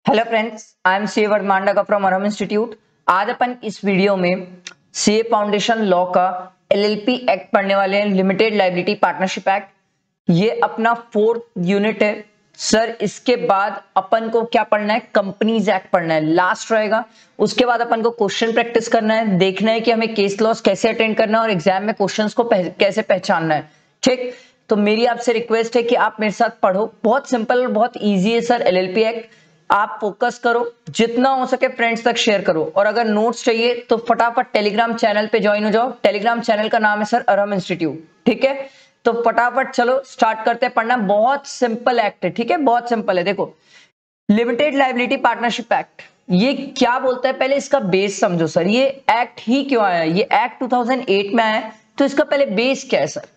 Hello friends, I am CA वर्मांडा from Arham institute. आज अपन इस वीडियो में सीए फाउंडेशन लॉ का एलएलपी एक्ट पढ़ने वाले हैं, लिमिटेड लायबिलिटी पार्टनरशिप एक्ट। ये अपना 4th यूनिट है सर। इसके बाद अपन को क्या पढ़ना है? कंपनीज एक्ट पढ़ना है, लास्ट रहेगा। उसके बाद अपन को क्वेश्चन प्रैक्टिस करना है, देखना है कि हमें केस लॉस कैसे अटेंड करना है और एग्जाम में क्वेश्चंस को कैसे पहचानना है। ठीक, तो मेरी आपसे रिक्वेस्ट है कि आप मेरे साथ पढ़ो। बहुत सिंपल और बहुत ईजी है सर एलएलपी एक्ट। आप फोकस करो, जितना हो सके फ्रेंड्स तक शेयर करो, और अगर नोट्स चाहिए तो फटाफट टेलीग्राम चैनल पे ज्वाइन हो जाओ। टेलीग्राम चैनल का नाम है सर अरहम इंस्टीट्यूट। ठीक है, तो फटाफट चलो स्टार्ट करते हैं पढ़ना। बहुत सिंपल एक्ट है, ठीक है, बहुत सिंपल है। देखो, लिमिटेड लायबिलिटी पार्टनरशिप एक्ट ये क्या बोलता है, पहले इसका बेस समझो सर। ये एक्ट ही क्यों आया? ये एक्ट 2008 में आया, तो इसका पहले बेस क्या है सर?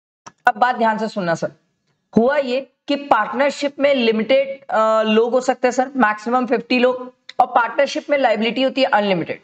अब बात ध्यान से सुनना सर। हुआ ये कि पार्टनरशिप में लिमिटेड लोग हो सकते हैं सर, मैक्सिमम 50 लोग, और पार्टनरशिप में लायबिलिटी होती है अनलिमिटेड।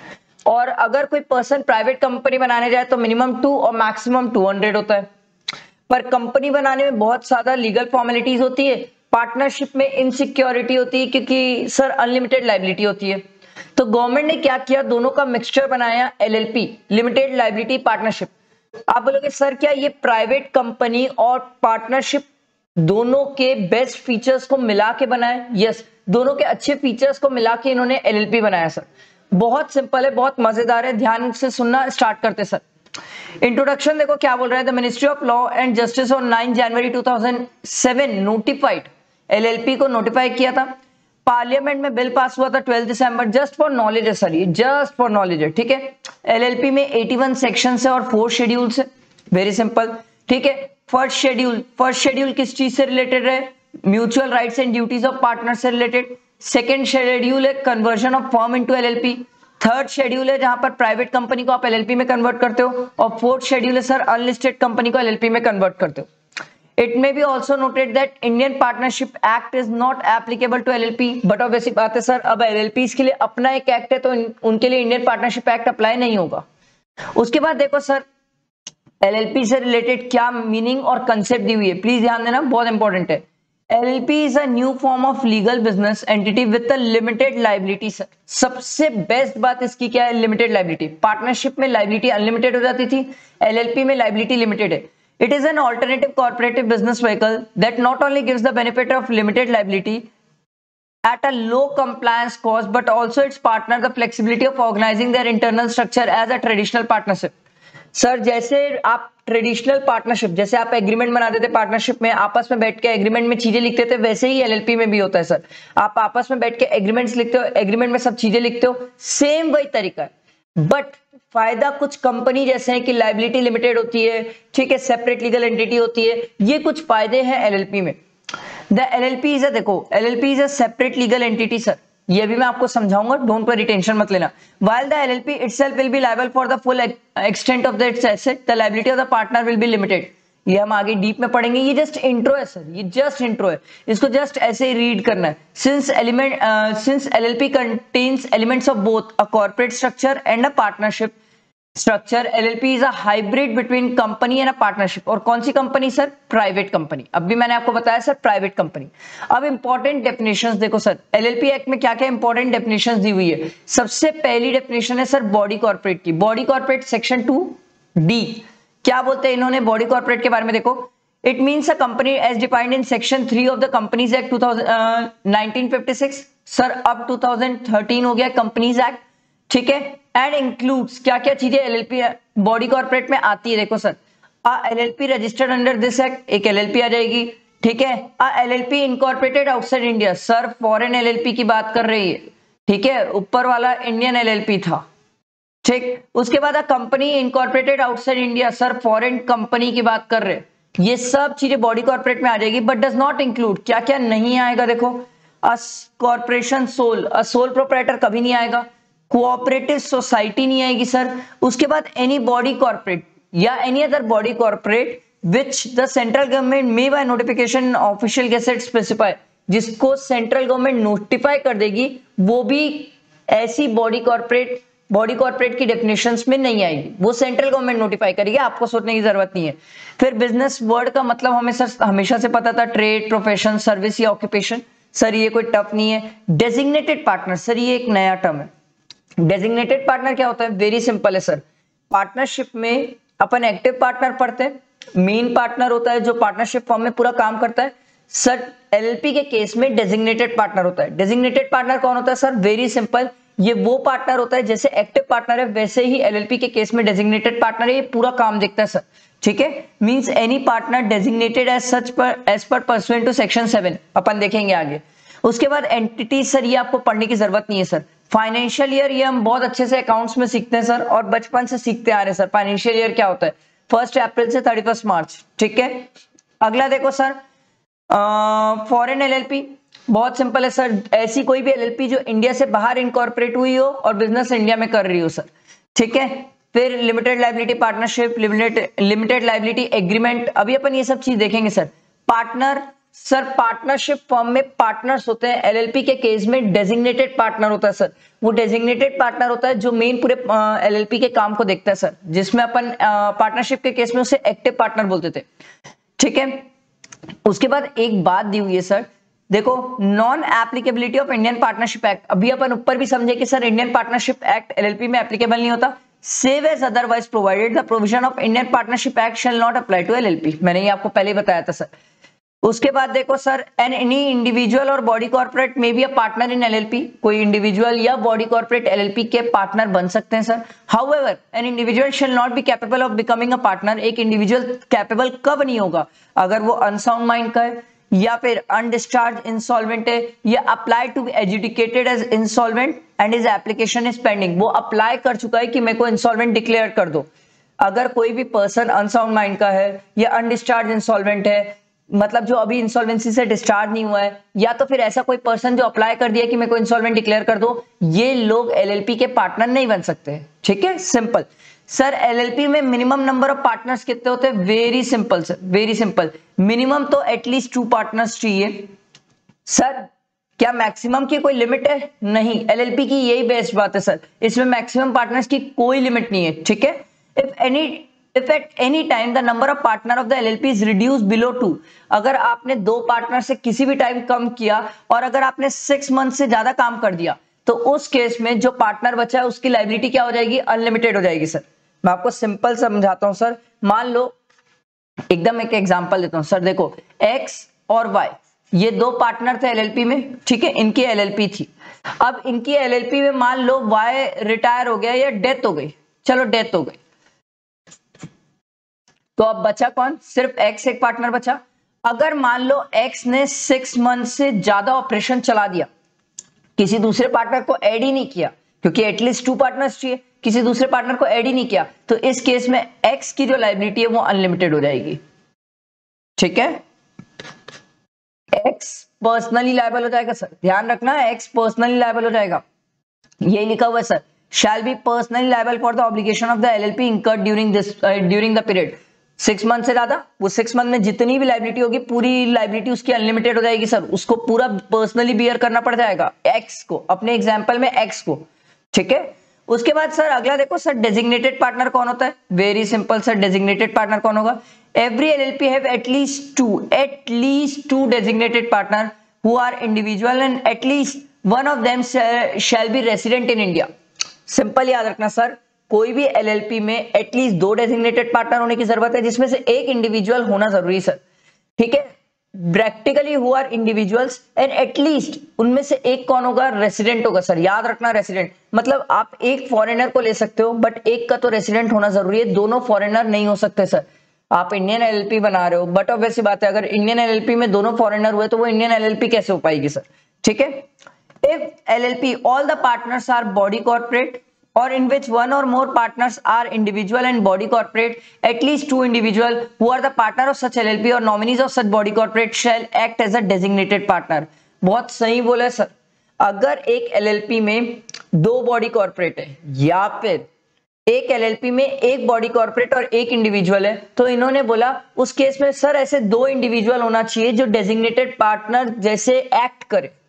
और अगर कोई पर्सन प्राइवेट कंपनी बनाने जाए तो मिनिमम 2 और मैक्सिमम 200 होता है। पर कंपनी बनाने में बहुत ज्यादा लीगल फॉर्मेलिटीज होती है, पार्टनरशिप में इनसिक्योरिटी होती है क्योंकि सर अनलिमिटेड लायबिलिटी होती है। तो गवर्नमेंट ने क्या किया, दोनों का मिक्सचर बनाया, एलएलपी, लिमिटेड लायबिलिटी पार्टनरशिप। आप बोलोगे सर क्या ये प्राइवेट कंपनी और पार्टनरशिप दोनों के बेस्ट फीचर्स को मिला के बनाए? यस, दोनों के अच्छे फीचर्स को मिला के इन्होंने एलएलपी बनाया सर। बहुत सिंपल है, बहुत मजेदार है, ध्यान से सुनना। स्टार्ट करते सर। इंट्रोडक्शन देखो क्या बोल रहा है। The ministry of law and justice on 9 January 2007 notified, LLP को नोटिफाई किया था। पार्लियामेंट में बिल पास हुआ था 12 दिसंबर। जस्ट फॉर नॉलेज है सर, ये जस्ट फॉर नॉलेज है। ठीक है, एलएलपी में 81 सेक्शन है और 4 शेड्यूल्स है। Very simple. ठीक है, फर्स्ट शेड्यूल किस चीज से रिलेटेड है? Mutual rights and duties of partner से रिलेटेड। सेकंड शेड्यूल है conversion of firm into LLP. Third schedule है जहां पर प्राइवेट कंपनी को आप एलएलपी में कन्वर्ट करते हो। और फोर्थ शेड्यूल है सर अनलिस्टेड कंपनी को एलएलपी में कन्वर्ट करते हो। It may be also noted that Indian Partnership Act is not applicable to LLP, but obviously बात है सर, अब LLPs के लिए अपना एक एक्ट है तो उनके लिए इंडियन पार्टनरशिप एक्ट अप्लाई नहीं होगा। उसके बाद देखो सर, LLP से रिलेटेड क्या मीनिंग और कंसेप्ट दी हुई है, प्लीज ध्यान देना, बहुत इंपॉर्टेंट है। LLP is a new form of legal business entity with a limited liability sir. सबसे बेस्ट बात इसकी क्या है? Limited liability. पार्टनरशिप में लायबिलिटी अनलिमिटेड हो जाती थी, LLP में लायबिलिटी लिमिटेड है। It is an alternative cooperative business vehicle that not only gives the benefit of limited liability at a low compliance cost, but also its partner the flexibility of organizing their internal structure as a traditional partnership. Sir जैसे आप traditional partnership, जैसे आप agreement बनाते थे partnership में, आपस में बैठ के एग्रीमेंट में चीजें लिखते थे, वैसे ही एलएलपी में भी होता है सर। आप आपस में बैठ के एग्रीमेंट्स लिखते हो, एग्रीमेंट में सब चीजें लिखते हो, सेम वही तरीका है। बट फायदा कुछ कंपनी जैसे है कि लायबिलिटी लिमिटेड होती है, ठीक है, सेपरेट लीगल एंटिटी होती है, ये कुछ फायदे हैं एलएलपी में। द एलएलपी इज अ, देखो LLP is a separate legal entity sir, ये भी मैं आपको समझाऊंगा, डोंट वरी, टेंशन मत लेना। While the LLP itself will be liable for the full extent of its asset, the liability of the partner will be limited. ये हम आगे डीप में पढ़ेंगे, ये जस्ट इंट्रो है सर, ये जस्ट इंट्रो है, इसको जस्ट ऐसे ही रीड करना है। Since LLP contains elements of both a corporate structure and a partnership structure, LLP is a hybrid between company and a partnership। और कौन सी कंपनी सर? Private company. अब भी मैंने आपको बताया सर प्राइवेट कंपनी। अब इंपॉर्टेंट डेफिनेशंस देखो सर, एलएलपी एक्ट में क्या क्या इंपॉर्टेंट डेफिनेशंस दी हुई है। सबसे पहली डेफिनेशन है सर बॉडी कॉर्पोरेट की। बॉडी कॉर्पोरेट सेक्शन 2D क्या बोलते हैं इन्होंने बॉडी कॉर्पोरेट के बारे में? देखो, it means a company as defined in section 3 of the companies act 1956 sir. अब 2013 हो गया कंपनीज एक्ट, ठीक है। एंड इंक्लूड्स क्या क्या चीजें एलएलपी बॉडी कॉर्पोरेट में आती है? देखो sir, LLP registered under this act, एक एलएलपी आ जाएगी, ठीक है। LLP incorporated outside India, sir foreign LLP की बात कर रही है, ठीक है, ऊपर वाला इंडियन एलएलपी था, ठीक। उसके बाद company incorporated outside India, sir foreign company की बात कर रहे हैं। ये सब चीजें बॉडी कॉर्पोरेट में आ जाएगी, बट डज नॉट इंक्लूड, क्या क्या नहीं आएगा? देखो, कॉर्पोरेशन सोल, सोल प्रोप्राइटर कभी नहीं आएगा, कोऑपरेटिव सोसाइटी नहीं आएगी सर। उसके बाद एनी बॉडी कॉर्पोरेट या any other body corporate which the central government may by notification official gazette specify, जिसको सेंट्रल गवर्नमेंट नोटिफाई कर देगी, वो भी ऐसी बॉडी कॉर्पोरेट की डेफिनेशंस में नहीं आएगी, वो सेंट्रल गवर्नमेंट नोटिफाई करेगी, आपको सोचने की जरूरत नहीं है। फिर बिजनेस वर्ड का मतलब हमें सर हमेशा से पता था, ट्रेड, प्रोफेशन, सर्विस या ऑक्यूपेशन। सर ये कोई टफ नहीं है। डेजिग्नेटेड पार्टनर, सर ये एक नया टर्म है। डेजिग्नेटेड पार्टनर क्या होता है? वेरी सिंपल है सर। पार्टनरशिप में अपन एक्टिव पार्टनर पढ़ते हैं, मेन पार्टनर होता है जो पार्टनरशिप फॉर्म में पूरा काम करता है। सर एलएलपी के केस में डेजिग्नेटेड पार्टनर होता है। डेजिग्नेटेड पार्टनर कौन होता है सर? वेरी सिंपल, ये वो पार्टनर होता है जैसे एक्टिव पार्टनर है वैसे ही एलएलपी के केस में डेजिग्नेटेड पार्टनर है, ये पूरा काम देखता है सर। ठीक है, means any partner designated as such पर एज पर परसुएंट टू सेक्शन 7, अपन देखेंगे आगे। उसके बाद एंटिटी, सर ये आपको पढ़ने की जरूरत नहीं है सर। फाइनेंशियल ईयर ये हम बहुत अच्छे से अकाउंट्स में सीखते हैं सर, और बचपन से सीखते आ रहे हैं सर। फाइनेंशियल ईयर क्या होता है? 1 अप्रैल से 31 मार्च। ठीक है, अगला देखो सर, फॉरेन एलएलपी बहुत सिंपल है सर। ऐसी कोई भी एलएलपी जो इंडिया से बाहर इनकॉर्पोरेट हुई हो और बिजनेस इंडिया में कर रही हो सर। ठीक है, फिर limited liability partnership, limited liability agreement, अभी अपन ये सब चीज देखेंगे sir. Partner, sir partnership firm में पार्टनर्स होते हैं, एलएलपी के केस में डेजिग्नेटेड पार्टनर होता है सर। वो डेजिग्नेटेड पार्टनर होता है जो मेन पूरे एलएलपी के काम को देखता है सर, जिसमें अपन पार्टनरशिप के केस में उसे एक्टिव पार्टनर बोलते थे। ठीक है, उसके बाद एक बात दी हुई है सर, देखो non applicability of Indian partnership act. अभी अपन ऊपर भी समझे कि sir Indian partnership act LLP में एप्लीकेबल नहीं होता। Save as otherwise provided the provision of Indian partnership act shall not apply to LLP. मैंने ये आपको पहले ही बताया था सर। उसके बाद देखो sir, any individual or body corporate may be a partner in LLP. कोई इंडिविजुअल या बॉडी कॉर्पोरेट एलएलपी के पार्टनर बन सकते हैं sir. However an individual shall not be capable of becoming a partner. एक इंडिविजुअल कैपेबल कब नहीं होगा? अगर वो अनसाउंड माइंड का है, या फिर अनडिस्चार्ज इंसॉल्वेंट है, या apply to be adjudicated as insolvent and his application is pending. वो अप्लाई कर चुका है कि मेरे को इंसॉल्वेंट डिक्लेयर कर दो। अगर कोई भी पर्सन अनसाउंड माइंड का है या अनडिस्चार्ज इंसॉल्वेंट है, मतलब जो अभी इंसॉल्वेंसी से डिस्चार्ज नहीं हुआ है, या तो फिर ऐसा कोई पर्सन जो अप्लाई कर दिया कि मेरे को इंसॉल्वेंट डिक्लेयर कर दो, ये लोग एलएलपी के पार्टनर नहीं बन सकते। ठीक है, सिंपल। सर एलएलपी में मिनिमम नंबर ऑफ पार्टनर्स कितने होते हैं? Very simple sir, very simple. Minimum तो एटलीस्ट 2 पार्टनर्स चाहिए सर। क्या मैक्सिमम की कोई लिमिट है? नहीं, एलएलपी की यही बेस्ट बात है सर, इसमें मैक्सिमम पार्टनर्स की कोई लिमिट नहीं है। ठीक है, if at any time the number of partner of the LLP is reduced below 2, अगर आपने 2 पार्टनर से किसी भी टाइम कम किया और अगर आपने 6 मंथ से ज्यादा काम कर दिया, तो उस केस में जो पार्टनर बचा है उसकी लायबिलिटी क्या हो जाएगी? अनलिमिटेड हो जाएगी सर। मैं आपको सिंपल समझाता हूं सर। मान लो एकदम एक एग्जांपल देता हूं सर। देखो X और Y ये 2 पार्टनर थे एलएलपी में। ठीक है, इनकी एलएलपी थी। अब इनकी एलएलपी में मान लो Y रिटायर हो गया या डेथ हो गई। चलो डेथ हो गई, तो अब बचा कौन? सिर्फ X एक पार्टनर बचा। अगर मान लो X ने 6 मंथ से ज्यादा ऑपरेशन चला दिया, किसी दूसरे पार्टनर को ऐड ही नहीं किया, क्योंकि एटलीस्ट 2 पार्टनर्स चाहिए, किसी दूसरे पार्टनर को ऐड ही नहीं किया, तो इस केस में X की जो लायबिलिटी है वो अनलिमिटेड हो जाएगी। ठीक है, X पर्सनली लायबल हो जाएगा सर। ध्यान रखना, X पर्सनली लायबल हो जाएगा। ये लिखा हुआ है sir, shall be personally liable for the obligation of the LLP incurred during the period. 6 month से ज्यादा, वो 6 मंथ में जितनी भी लायबिलिटी होगी पूरी लायबिलिटी उसकी अनलिमिटेड हो जाएगी सर। उसको पूरा पर्सनली बियर करना पड़ जाएगा X को, अपने एग्जांपल में X को। ठीक है, उसके बाद सर अगला देखो सर, डेजिग्नेटेड पार्टनर कौन होता है? Very simple sir, designated partner कौन होगा? Every LLP have at least two designated partner who are individual and at least one of them shall be resident in India. Simple याद रखना सर, कोई भी एलएलपी में एटलीस्ट 2 डेजिग्नेटेड पार्टनर होने की जरूरत है, जिसमें से एक इंडिविजुअल होना जरूरी सर। ठीक है, practically who are individuals and at least उनमें से एक कौन होगा? रेसिडेंट होगा सर। याद रखना, रेसिडेंट मतलब आप एक फॉरेनर को ले सकते हो, बट एक का तो रेसिडेंट होना जरूरी है। दोनों फॉरेनर नहीं हो सकते सर। आप इंडियन एलएलपी बना रहे हो, बट ऑब्वियस बात है अगर इंडियन एलएलपी में दोनों फॉरेनर हुए तो वो इंडियन एलएलपी कैसे हो पाएगी सर? ठीक है, if LLP all the partners are body corporate or in which one or more partners are individual and body corporate, at least 2 individual who are the partner of such LLP or nominees of such body corporate shall act as a designated partner। बहुत सही बोला sir. अगर एक LLP में 2 body corporate है या फिर एक एलएलपी में एक बॉडी कॉर्पोरेट और एक इंडिविजुअल है, तो इन्होंने बोला उस केस में सर ऐसे 2 इंडिविजुअल होना चाहिए जो डेजिग्नेटेड पार्टनर जैसे एक्ट करे।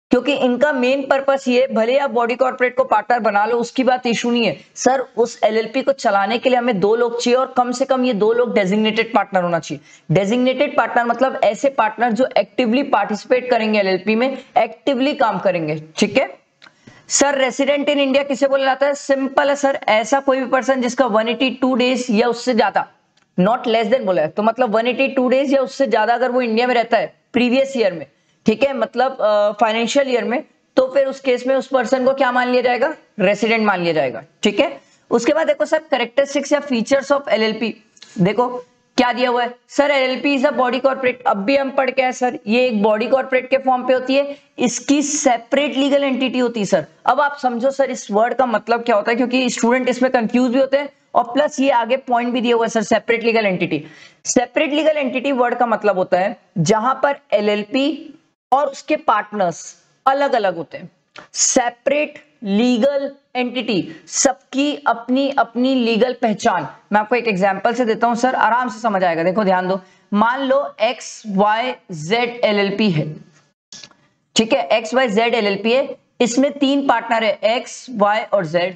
क्योंकि इनका मेन पर्पस ये, भले आप बॉडी कॉर्पोरेट को पार्टनर बना लो उसकी बात इशू नहीं है सर, उस एलएलपी को चलाने के लिए हमें 2 लोग चाहिए और कम से कम ये 2 लोग डेजिग्नेटेड पार्टनर होना चाहिए। डेजिग्नेटेड पार्टनर मतलब ऐसे पार्टनर जो एक्टिवली पार्टिसिपेट करेंगे एलएलपी में, एक्टिवली काम करेंगे, ठीक है। सर रेसिडेंट इन इंडिया किसे बोला जाता है? सिंपल है सर, ऐसा कोई भी पर्सन जिसका 182 डेज या उससे ज्यादा, नॉट लेस देन बोला है, तो मतलब 182 डेज या उससे ज्यादा अगर वो इंडिया में रहता है प्रीवियस ईयर में, ठीक है, मतलब फाइनेंशियल ईयर में, तो फिर उस केस में उस पर्सन को क्या मान लिया जाएगा? रेसिडेंट मान लिया जाएगा, ठीक है। उसके बाद देखो सर कैरेक्टरिस्टिक्स या फीचर्स ऑफ एलएलपी, देखो क्या दिया हुआ है sir, LLP is a body corporate. अब भी हम पढ़ के आए सर, ये एक बॉडी कॉर्पोरेट के फॉर्म पे होती है, इसकी सेपरेट लीगल एंटिटी होती है सर। अब आप समझो सर इस वर्ड का मतलब क्या होता है, क्योंकि स्टूडेंट इसमें कंफ्यूज भी होते हैं और प्लस ये आगे पॉइंट भी दिया हुआ है sir, separate legal entity. Separate legal entity word का मतलब होता है जहां पर एलएलपी और उसके पार्टनर्स अलग अलग होते हैं। सेपरेट लीगल एंटिटी, सबकी अपनी अपनी लीगल पहचान। मैं आपको एक एग्जांपल से देता हूं सर, आराम से समझ आएगा, देखो ध्यान दो। मान लो XYZ एलएलपी है, ठीक है, XYZ एलएलपी है, इसमें 3 पार्टनर है X, Y और Z।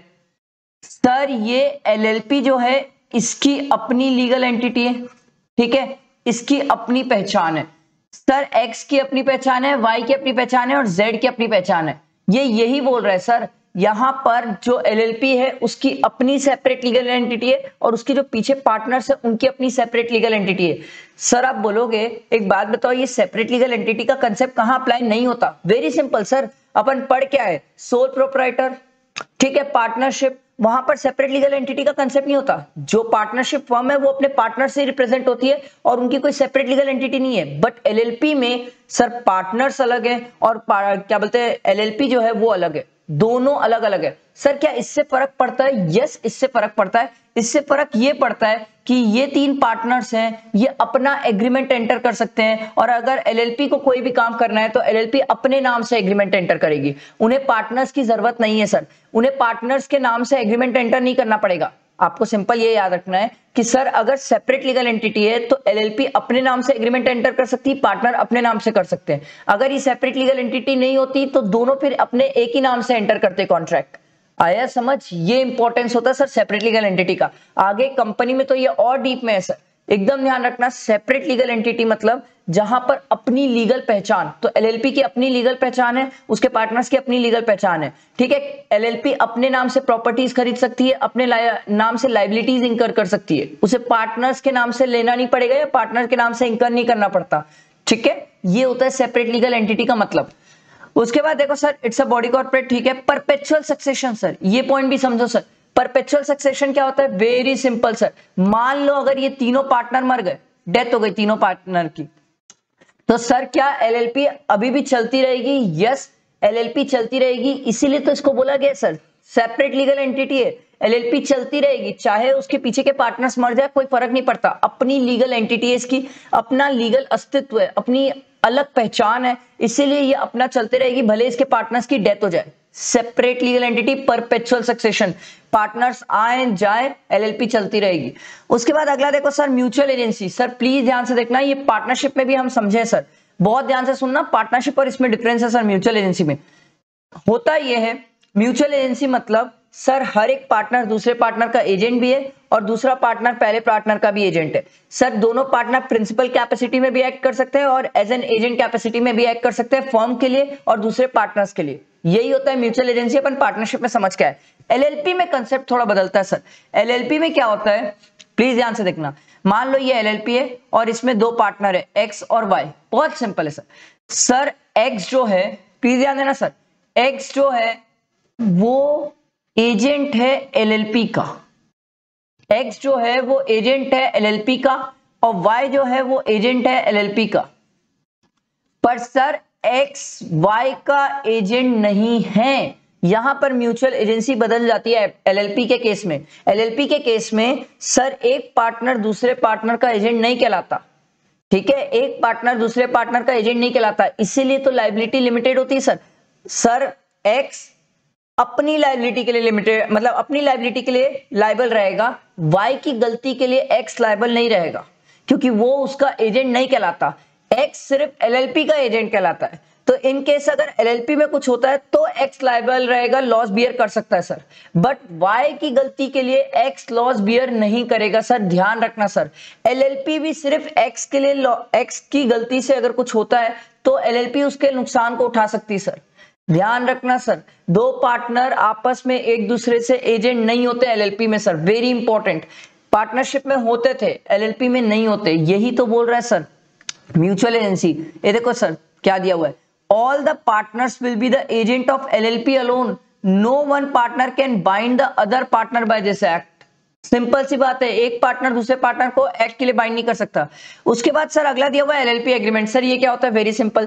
सर ये एलएलपी जो है इसकी अपनी लीगल एंटिटी है, ठीक है, इसकी अपनी पहचान है सर, X की अपनी पहचान है, Y की अपनी पहचान है और Z की अपनी पहचान है। ये यही बोल रहा है सर, यहां पर जो एलएलपी है उसकी अपनी सेपरेट लीगल एंटिटी है और उसके जो पीछे पार्टनर्स है उनकी अपनी सेपरेट लीगल एंटिटी है। सर आप बोलोगे एक बात बताओ, ये सेपरेट लीगल एंटिटी का कंसेप्ट कहां अप्लाई नहीं होता? वेरी सिंपल सर, अपन पढ़ क्या है, सोल प्रोप्राइटर, ठीक है, पार्टनरशिप, वहां पर सेपरेट लीगल एंटिटी का कंसेप्ट नहीं होता। जो पार्टनरशिप फर्म है वो अपने पार्टनर से रिप्रेजेंट होती है और उनकी कोई सेपरेट लीगल एंटिटी नहीं है। बट एलएलपी में सर पार्टनर्स अलग है और क्या बोलते हैं एलएलपी जो है वो अलग है, दोनों अलग अलग है। सर क्या इससे फर्क पड़ता है? यस, इससे फर्क पड़ता है। इससे फर्क ये पड़ता है कि ये 3 पार्टनर्स हैं, ये अपना एग्रीमेंट एंटर कर सकते हैं और अगर एलएलपी को कोई भी काम करना है तो एलएलपी अपने नाम से एग्रीमेंट एंटर करेगी, उन्हें पार्टनर्स की जरूरत नहीं है सर, उन्हें पार्टनर्स के नाम से एग्रीमेंट एंटर नहीं करना पड़ेगा। आपको सिंपल ये याद रखना है कि सर अगर सेपरेट लीगल एंटिटी है तो एलएलपी अपने नाम से एग्रीमेंट एंटर कर सकती है, पार्टनर अपने नाम से कर सकते हैं। अगर ये सेपरेट लीगल एंटिटी नहीं होती तो दोनों फिर अपने एक ही नाम से एंटर करते कॉन्ट्रैक्ट। आया समझ? ये इंपॉर्टेंस होता है सर सेपरेट लीगल एंटिटी का। आगे कंपनी में तो ये और डीप में है सर, एकदम ध्यान रखना। सेपरेट लीगल एंटिटी मतलब जहां पर अपनी लीगल पहचान, तो एलएलपी की अपनी लीगल पहचान है, उसके पार्टनर्स की अपनी लीगल पहचान है, ठीक है। एलएलपी अपने नाम से प्रॉपर्टीज खरीद सकती है, अपने नाम से लायबिलिटीज इंकर कर सकती है, उसे पार्टनर्स के नाम से लेना नहीं पड़ेगा या पार्टनर के नाम से इंकर नहीं करना पड़ता, ठीक है। ये होता है सेपरेट लीगल एंटिटी का मतलब। उसके बाद देखो sir, it's a body corporate, ठीक है। परपेचुअल सक्सेशन, सर ये पॉइंट भी समझो सर। परपेचुअल सक्सेशन क्या होता है? वेरी सिंपल सर, मान लो अगर ये तीनों पार्टनर मर गए, डेथ हो गई तीनों पार्टनर की, तो सर क्या एलएलपी अभी भी चलती रहेगी? यस, एलएलपी चलती रहेगी, इसीलिए तो इसको बोला गया सर सेपरेट लीगल एंटिटी है, एलएलपी चलती रहेगी, चाहे उसके पीछे के पार्टनर्स मर जाए कोई फर्क नहीं पड़ता, अपनी लीगल एंटिटी है, इसकी अपना लीगल अस्तित्व है, अपनी अलग पहचान है, इसीलिए ये अपना चलते रहेगी भले इसके पार्टनर्स की डेथ हो जाए। Separate legal entity, perpetual succession, partners आए जाए एलएलपी चलती रहेगी। उसके बाद अगला देखो sir, mutual agency. Sir please ध्यान से देखना, ये पार्टनरशिप में भी हम समझे सर, बहुत ध्यान से सुनना, पार्टनरशिप और इसमें डिफरेंस है सर। म्यूचुअल एजेंसी में होता यह है, म्यूचुअल एजेंसी मतलब सर हर एक पार्टनर दूसरे पार्टनर का एजेंट भी है और दूसरा पार्टनर पहले पार्टनर का भी एजेंट है। सर दोनों पार्टनर प्रिंसिपल कैपेसिटी में भी एक्ट कर सकते हैं और एज एन एजेंट कैपेसिटी में भी एक्ट कर सकते हैं, फर्म के लिए और दूसरे पार्टनर्स के लिए। यही होता है म्यूचुअल एजेंसी, अपन पार्टनरशिप में समझ के आए। एलएलपी में कंसेप्ट थोड़ा बदलता है सर। एलएलपी में क्या होता है, प्लीज ध्यान से देखना, मान लो ये एलएलपी है और इसमें 2 पार्टनर है एक्स और वाई। बहुत सिंपल है सर। सर एक्स जो है, प्लीज ध्यान देना सर, एक्स जो है वो एजेंट है एलएलपी का, एक्स जो है वो एजेंट है एलएलपी का और वाई जो है वो एजेंट है एलएलपी का। पर सर एक्स वाई का एजेंट नहीं है, यहां पर म्यूचुअल एजेंसी बदल जाती है एलएलपी के केस में। एलएलपी के केस में सर एक पार्टनर दूसरे पार्टनर का एजेंट नहीं कहलाता, ठीक है, एक पार्टनर दूसरे पार्टनर का एजेंट नहीं कहलाता, इसीलिए तो लायबिलिटी लिमिटेड होती है सर। सर एक्स अपनी लायबिलिटी के लिए लिमिटेड, मतलब अपनी लायबिलिटी के लिए लायबल रहेगा, वाई की गलती के लिए एक्स लायबल नहीं रहेगा क्योंकि वो उसका एजेंट नहीं कहलाता। एक्स सिर्फ एलएलपी का एजेंट कहलाता है। तो इन केस अगर एलएलपी में कुछ होता है तो एक्स लायबल रहेगा, लॉस बियर कर सकता है सर, बट वाई की गलती के लिए एक्स लॉस बियर नहीं करेगा सर, ध्यान रखना सर। एलएलपी भी सिर्फ एक्स के लिए, एक्स की गलती से अगर कुछ होता है तो एलएलपी उसके नुकसान को उठा सकती है सर, ध्यान रखना सर। दो पार्टनर आपस में एक दूसरे से एजेंट नहीं होते एलएलपी में सर, वेरी इंपॉर्टेंट। पार्टनरशिप में होते थे, एलएलपी में नहीं होते, यही तो बोल रहा है सर म्यूचुअल एजेंसी। ये देखो सर क्या दिया हुआ है, all the partners will be the agent of LLP alone, no one partner can bind the other partner by this act. Simple सी बात है, एक पार्टनर दूसरे पार्टनर को एक्ट के लिए बाइंड नहीं कर सकता। उसके बाद सर अगला दिया हुआ है एलएलपी एग्रीमेंट। सर ये क्या होता है, वेरी सिंपल,